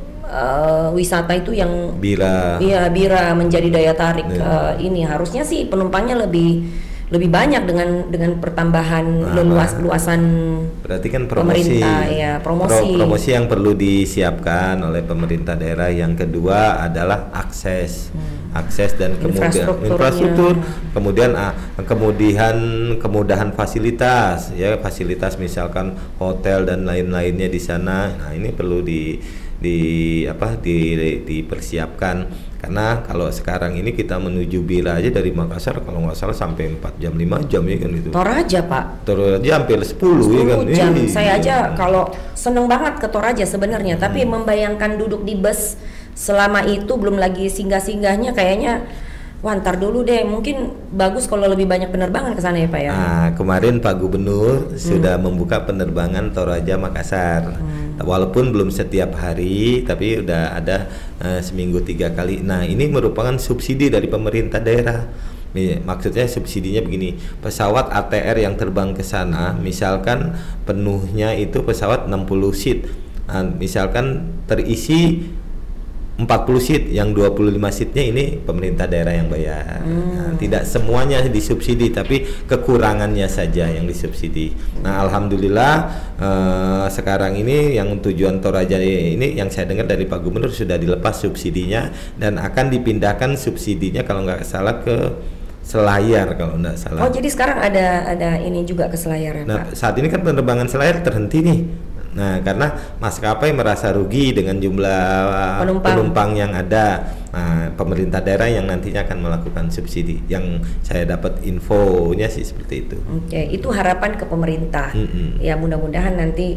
uh, wisata itu yang Bira. Iya, Bira menjadi daya tarik yeah. uh, ini. Harusnya sih penumpangnya lebih lebih banyak dengan dengan pertambahan nah, luas luasan. Berarti kan promosi, ya, promosi. Pro, promosi yang perlu disiapkan oleh pemerintah daerah. Yang kedua adalah akses, hmm. akses dan kemudian infrastruktur, kemudian ah, kemudian kemudahan fasilitas, ya fasilitas misalkan hotel dan lain-lainnya di sana. Nah ini perlu di di apa di, dipersiapkan. Karena kalau sekarang ini kita menuju Bira aja dari Makassar kalau nggak salah sampai empat jam lima jam ya kan itu. Toraja Pak. Toraja hampir sepuluh ya kan. jam. Ih, Saya aja iya. kalau seneng banget ke Toraja sebenarnya, hmm. tapi membayangkan duduk di bus selama itu belum lagi singgah-singgahnya kayaknya wah ntar dulu deh, mungkin bagus kalau lebih banyak penerbangan ke sana ya Pak ya. Nah, kemarin Pak Gubernur hmm. sudah membuka penerbangan Toraja Makassar. Hmm. Walaupun belum setiap hari, tapi udah ada uh, seminggu tiga kali. Nah, ini merupakan subsidi dari pemerintah daerah. Maksudnya subsidinya begini, pesawat A T R yang terbang ke sana, misalkan penuhnya itu pesawat enam puluh seat, nah, misalkan terisi empat puluh seat, yang dua puluh lima seatnya ini pemerintah daerah yang bayar. Hmm. Nah, tidak semuanya disubsidi, tapi kekurangannya saja yang disubsidi. Nah, alhamdulillah eh, sekarang ini yang tujuan Toraja ini yang saya dengar dari Pak Gubernur sudah dilepas subsidinya dan akan dipindahkan subsidinya kalau nggak salah ke Selayar kalau nggak salah. Oh, jadi sekarang ada ada ini juga ke Selayar ya, nah, Pak? Saat ini kan penerbangan Selayar terhenti nih. Nah, karena maskapai merasa rugi dengan jumlah penumpang, penumpang yang ada. Nah, pemerintah daerah yang nantinya akan melakukan subsidi. Yang saya dapat infonya sih seperti itu. Oke, itu harapan ke pemerintah. Mm-mm. Ya, mudah-mudahan nanti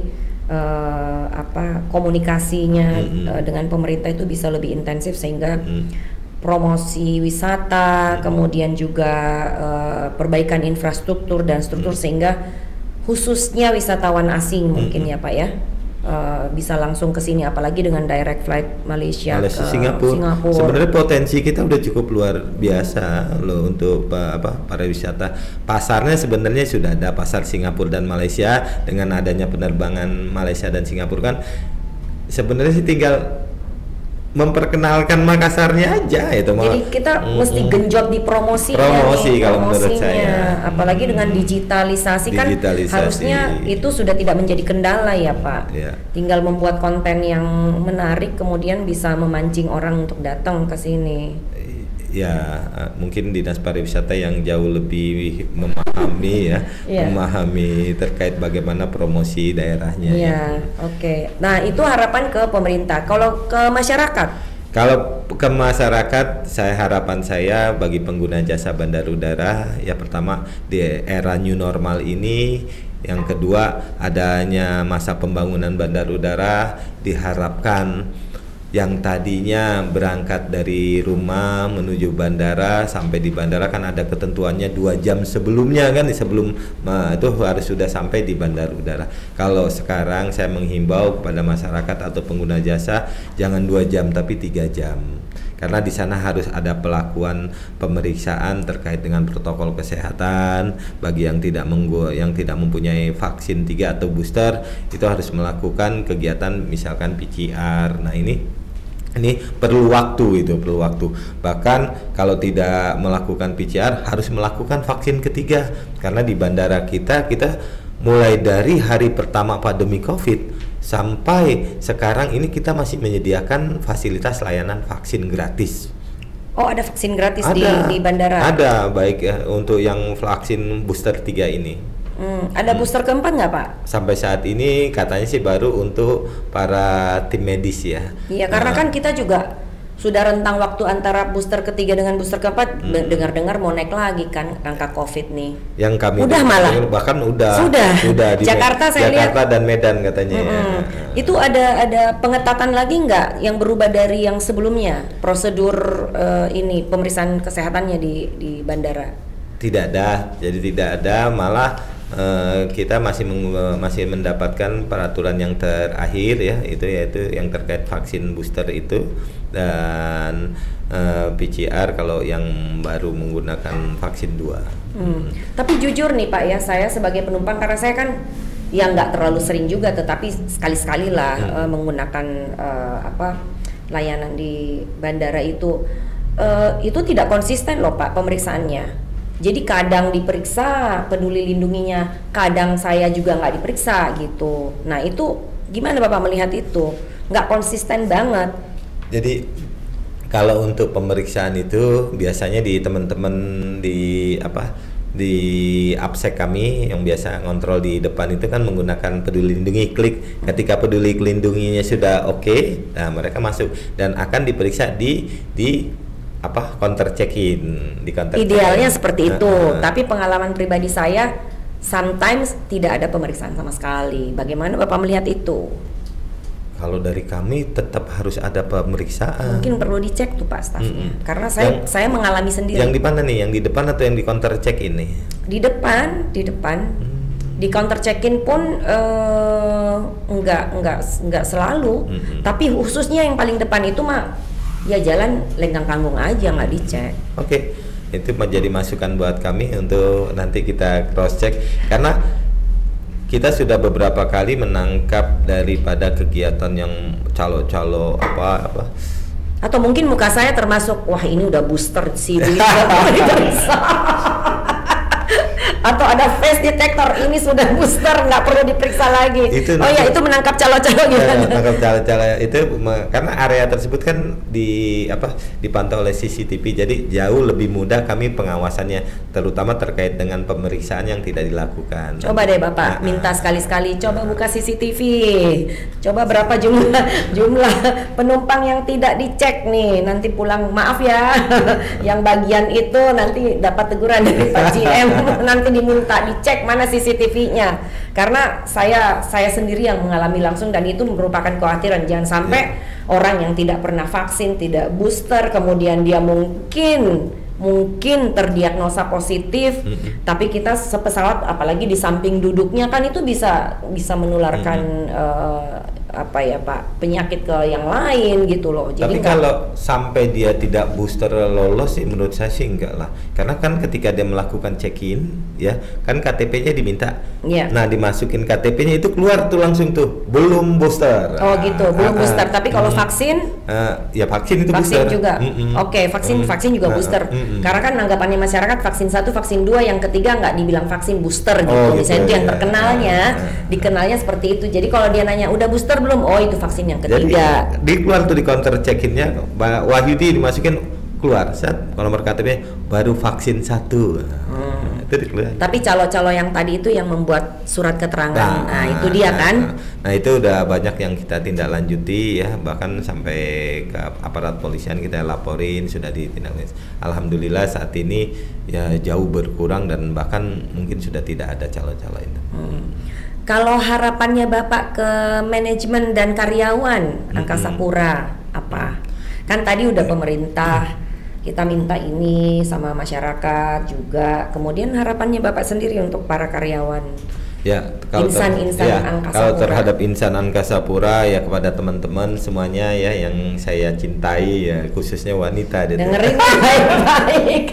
uh, apa komunikasinya uh, dengan pemerintah itu bisa lebih intensif sehingga mm. promosi wisata, mm. kemudian juga uh, perbaikan infrastruktur dan struktur mm. sehingga khususnya wisatawan asing mungkin mm-hmm. ya Pak ya uh, bisa langsung ke sini, apalagi dengan direct flight Malaysia, Malaysia ke Singapura. Singapura. Sebenarnya potensi kita udah cukup luar biasa loh untuk apa pariwisata. Pasarnya sebenarnya sudah ada, pasar Singapura dan Malaysia. Dengan adanya penerbangan Malaysia dan Singapura kan sebenarnya sih tinggal memperkenalkan Makassarnya aja itu. Jadi kita mm, mesti genjot di promosinya, promosi nih, kalau menurut saya. Apalagi dengan digitalisasi, digitalisasi kan harusnya itu sudah tidak menjadi kendala ya Pak. Ya. Tinggal membuat konten yang menarik kemudian bisa memancing orang untuk datang ke sini. Ya, mungkin dinas pariwisata yang jauh lebih memahami ya, yeah. memahami terkait bagaimana promosi daerahnya. Iya, yeah, ya. Oke. Okay. Nah, itu harapan ke pemerintah. Kalau ke masyarakat? Kalau ke masyarakat, saya harapan saya bagi pengguna jasa bandar udara, ya pertama di era new normal ini, yang kedua adanya masa pembangunan bandar udara, diharapkan yang tadinya berangkat dari rumah menuju bandara, sampai di bandara kan ada ketentuannya dua jam sebelumnya kan, sebelum uh, itu harus sudah sampai di bandar udara. Kalau sekarang saya menghimbau kepada masyarakat atau pengguna jasa jangan dua jam tapi tiga jam. Karena di sana harus ada pelakuan pemeriksaan terkait dengan protokol kesehatan bagi yang tidak menggu, yang tidak mempunyai vaksin tiga atau booster, itu harus melakukan kegiatan misalkan P C R. Nah, ini ini perlu waktu, itu perlu waktu. Bahkan kalau tidak melakukan P C R harus melakukan vaksin ketiga, karena di bandara kita kita mulai dari hari pertama pandemi Covid sampai sekarang ini kita masih menyediakan fasilitas layanan vaksin gratis. Oh, ada vaksin gratis ada, di, di bandara? Ada, baik ya untuk yang vaksin booster tiga ini. Hmm, ada booster keempat nggak Pak? Sampai saat ini katanya sih baru untuk para tim medis ya. Iya, karena nah, kan kita juga sudah rentang waktu antara booster ketiga dengan booster keempat, Hmm. dengar-dengar mau naik lagi kan angka COVID nih. Yang kami Udah dengar, malah. bahkan udah Sudah. sudah di Jakarta Me- saya Jakarta lihat. dan Medan katanya ya. Mm-mm. Itu ada ada pengetatan lagi nggak yang berubah dari yang sebelumnya prosedur eh, ini pemeriksaan kesehatannya di di bandara? Tidak ada, jadi tidak ada, malah eh, kita masih meng- masih mendapatkan peraturan yang terakhir ya, itu yaitu yang terkait vaksin booster itu dan eh, P C R kalau yang baru menggunakan vaksin dua. Hmm. Tapi jujur nih Pak ya, saya sebagai penumpang karena saya kan ya nggak terlalu sering juga, tetapi sekali-sekali lah Hmm. eh, menggunakan eh, apa layanan di bandara itu eh, itu tidak konsisten loh Pak pemeriksaannya. Jadi kadang diperiksa peduli lindunginya, kadang saya juga nggak diperiksa gitu. Nah itu gimana Bapak melihat itu? Nggak konsisten banget. Jadi kalau untuk pemeriksaan itu biasanya di teman-teman di apa di absek kami yang biasa ngontrol di depan itu kan menggunakan peduli lindungi, klik ketika peduli lindunginya sudah oke, okay, nah mereka masuk dan akan diperiksa di di apa counter check-in di counter Idealnya check-in. seperti Nah, itu, nah. tapi pengalaman pribadi saya sometimes tidak ada pemeriksaan sama sekali. Bagaimana Bapak melihat itu? Kalau dari kami tetap harus ada pemeriksaan. Mungkin perlu dicek tuh Pak staffnya, Mm-mm. karena saya Yang- saya mengalami sendiri. Yang di mana nih? Yang di depan atau yang di counter check ini? Di depan, di depan, Hmm. di counter check-in pun eh, enggak enggak enggak selalu, Mm-mm. tapi khususnya yang paling depan itu mah ya jalan lenggang kanggung aja nggak dicek. Oke, itu menjadi masukan buat kami untuk nanti kita cross check karena kita sudah beberapa kali menangkap daripada kegiatan yang calo-calo apa apa Atau mungkin muka saya termasuk wah ini udah booster sih, duit nggak perlu diperiksa. Atau ada face detector ini sudah booster nggak perlu diperiksa lagi. Itu oh ya nanti- itu menangkap calo-calo Ya, gimana? tangkap calo-calo itu me- karena area tersebut kan di apa dipantau oleh C C T V, jadi jauh lebih mudah kami pengawasannya, terutama terkait dengan pemeriksaan yang tidak dilakukan. Coba deh Bapak Nah, minta sekali-sekali coba buka C C T V. Coba berapa jumlah jumlah penumpang yang tidak dicek nih. Nanti pulang maaf ya. Yang bagian itu nanti dapat teguran dari Pak G M. Nanti diminta dicek mana C C T V-nya. Karena saya saya sendiri yang mengalami langsung dan itu merupakan kekhawatiran jangan sampai orang yang tidak pernah vaksin, tidak booster, kemudian dia mungkin mungkin terdiagnosa positif, Mm-mm. tapi kita sepesawat apalagi di samping duduknya kan itu bisa bisa menularkan eh, apa ya Pak penyakit ke yang lain gitu loh. Tapi nggak- kalau sampai dia tidak booster lolos sih menurut saya sih enggak lah. Karena kan ketika dia melakukan check-in ya, kan K T P-nya diminta. Iya. Nah, dimasukin K T P-nya itu keluar tuh langsung tuh belum booster. Oh gitu, belum Ah, booster. ah, Tapi kalau mm. vaksin, Eh, ya vaksin itu vaksin booster. juga. Mm-mm. Oke, vaksin Mm. vaksin juga Ah, booster. mm-mm. Karena kan anggapannya masyarakat vaksin satu, vaksin dua, yang ketiga nggak dibilang vaksin booster gitu. Oh, gitu, Misalnya itu yang ya. terkenalnya, Ah, ah. dikenalnya seperti itu. Jadi kalau dia nanya udah booster belum? Oh itu vaksin yang Jadi ketiga. di keluar tuh di counter check-innya Mbak Wahyudi dimasukin keluar set kalau nomor K T P baru vaksin satu. Hmm. Itu dikeluar. Tapi calo-calo yang tadi itu yang membuat surat keterangan. Nah, itu dia nah, kan. Nah, itu udah banyak yang kita tindak lanjuti ya, bahkan sampai ke aparat polisian kita laporin sudah ditindaklanjuti. Alhamdulillah saat ini ya jauh berkurang dan bahkan mungkin sudah tidak ada calo-calo itu. Hmm. Kalau harapannya Bapak ke manajemen dan karyawan Angkasa Mm-mm. Pura apa? Kan tadi udah pemerintah kita minta ini sama masyarakat juga. Kemudian harapannya Bapak sendiri untuk para karyawan. Ya, kalau ter- Insan-insan ya, Angkasa kalau Pura. terhadap insan Angkasa Pura ya kepada teman-teman semuanya ya yang saya cintai ya khususnya wanita gitu. Dengerin baik-baik.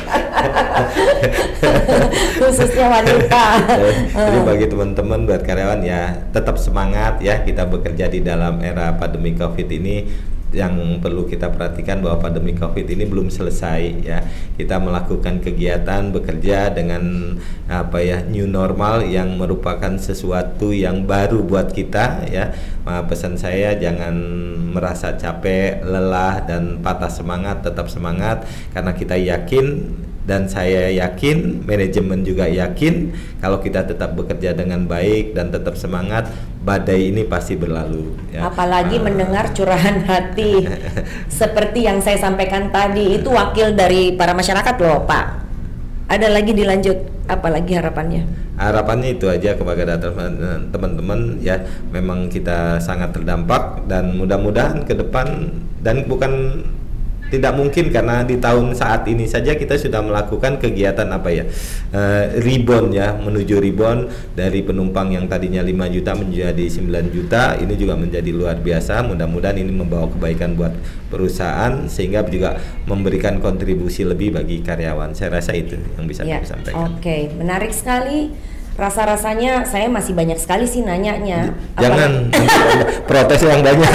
Khususnya wanita. Jadi bagi teman-teman buat karyawan ya tetap semangat ya, kita bekerja di dalam era pandemi Covid ini. Yang perlu kita perhatikan bahwa pandemi Covid ini belum selesai ya. Kita melakukan kegiatan bekerja dengan apa ya new normal yang merupakan sesuatu yang baru buat kita ya. Nah, pesan saya jangan merasa capek, lelah dan patah semangat, tetap semangat karena kita yakin dan saya yakin manajemen juga yakin kalau kita tetap bekerja dengan baik dan tetap semangat, badai ini pasti berlalu ya. Apalagi uh. mendengar curahan hati seperti yang saya sampaikan tadi, itu wakil dari para masyarakat loh Pak. Ada lagi dilanjut, apalagi harapannya? Harapannya itu aja kepada teman-teman ya, memang kita sangat terdampak dan mudah-mudahan ke depan, dan bukan tidak mungkin karena di tahun saat ini saja kita sudah melakukan kegiatan apa ya, uh, rebound ya, menuju rebound dari penumpang yang tadinya lima juta menjadi sembilan juta. Ini juga menjadi luar biasa. Mudah-mudahan ini membawa kebaikan buat perusahaan sehingga juga memberikan kontribusi lebih bagi karyawan. Saya rasa itu yang bisa ya, saya sampaikan. Oke, okay. Menarik sekali. Rasa-rasanya saya masih banyak sekali sih nanyanya. Jangan protes yang banyak.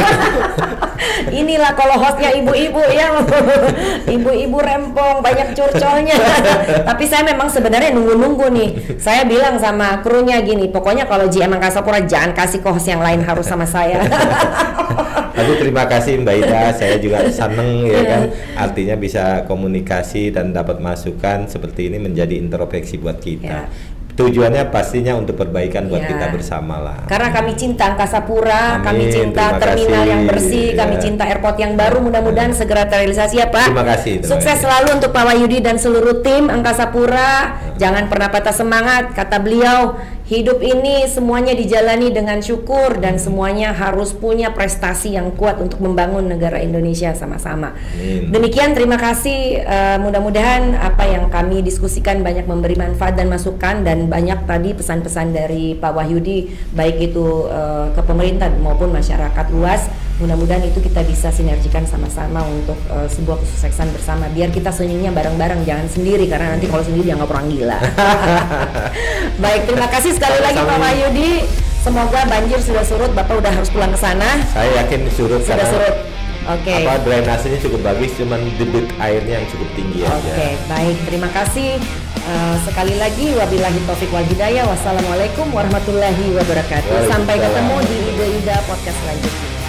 Inilah kalau hostnya ibu-ibu ya, ibu-ibu rempong, banyak curcolnya. Tapi saya memang sebenarnya nunggu-nunggu nih. Saya bilang sama krunya gini, pokoknya kalau J M Angkasa Pura jangan kasih ke host yang lain, harus sama saya. Aduh, terima kasih Mbak Ida, saya juga seneng ya kan, artinya bisa komunikasi dan dapat masukan seperti ini menjadi introspeksi buat kita. Ya. Tujuannya pastinya untuk perbaikan buat ya. Kita bersama lah. Karena kami cinta Angkasa Pura, Amin. Kami cinta terima terminal kasih. Yang bersih, ya. Kami cinta airport yang baru, mudah-mudahan ya. Segera terrealisasi ya Pak. Terima kasih. Terima Sukses kasih. Selalu untuk Pak Wahyudi dan seluruh tim Angkasa Pura. Ya. Jangan pernah patah semangat, kata beliau. Hidup ini semuanya dijalani dengan syukur dan semuanya harus punya prestasi yang kuat untuk membangun negara Indonesia sama-sama. Amin. Demikian, terima kasih. Uh, mudah-mudahan apa yang kami diskusikan banyak memberi manfaat dan masukan, dan banyak tadi pesan-pesan dari Pak Wahyudi, baik itu uh, ke pemerintah maupun masyarakat luas. Mudah-mudahan itu kita bisa sinergikan sama-sama untuk uh, sebuah kesuksesan bersama. Biar kita senyumnya bareng-bareng, jangan sendiri, karena nanti kalau sendiri dianggap orang gila. Baik, terima kasih sekali lagi Pak Wahyudi. Semoga banjir sudah surut, Bapak udah harus pulang ke sana. Saya yakin surut. Sudah surut. Oke. Okay. Apa drainasenya cukup bagus, cuman debit airnya yang cukup tinggi aja. Oke, okay, baik. Terima kasih. Uh, sekali lagi wabillahi taufik wal hidayah. Wassalamualaikum warahmatullahi wabarakatuh. Sampai ketemu di Ide Ida podcast selanjutnya.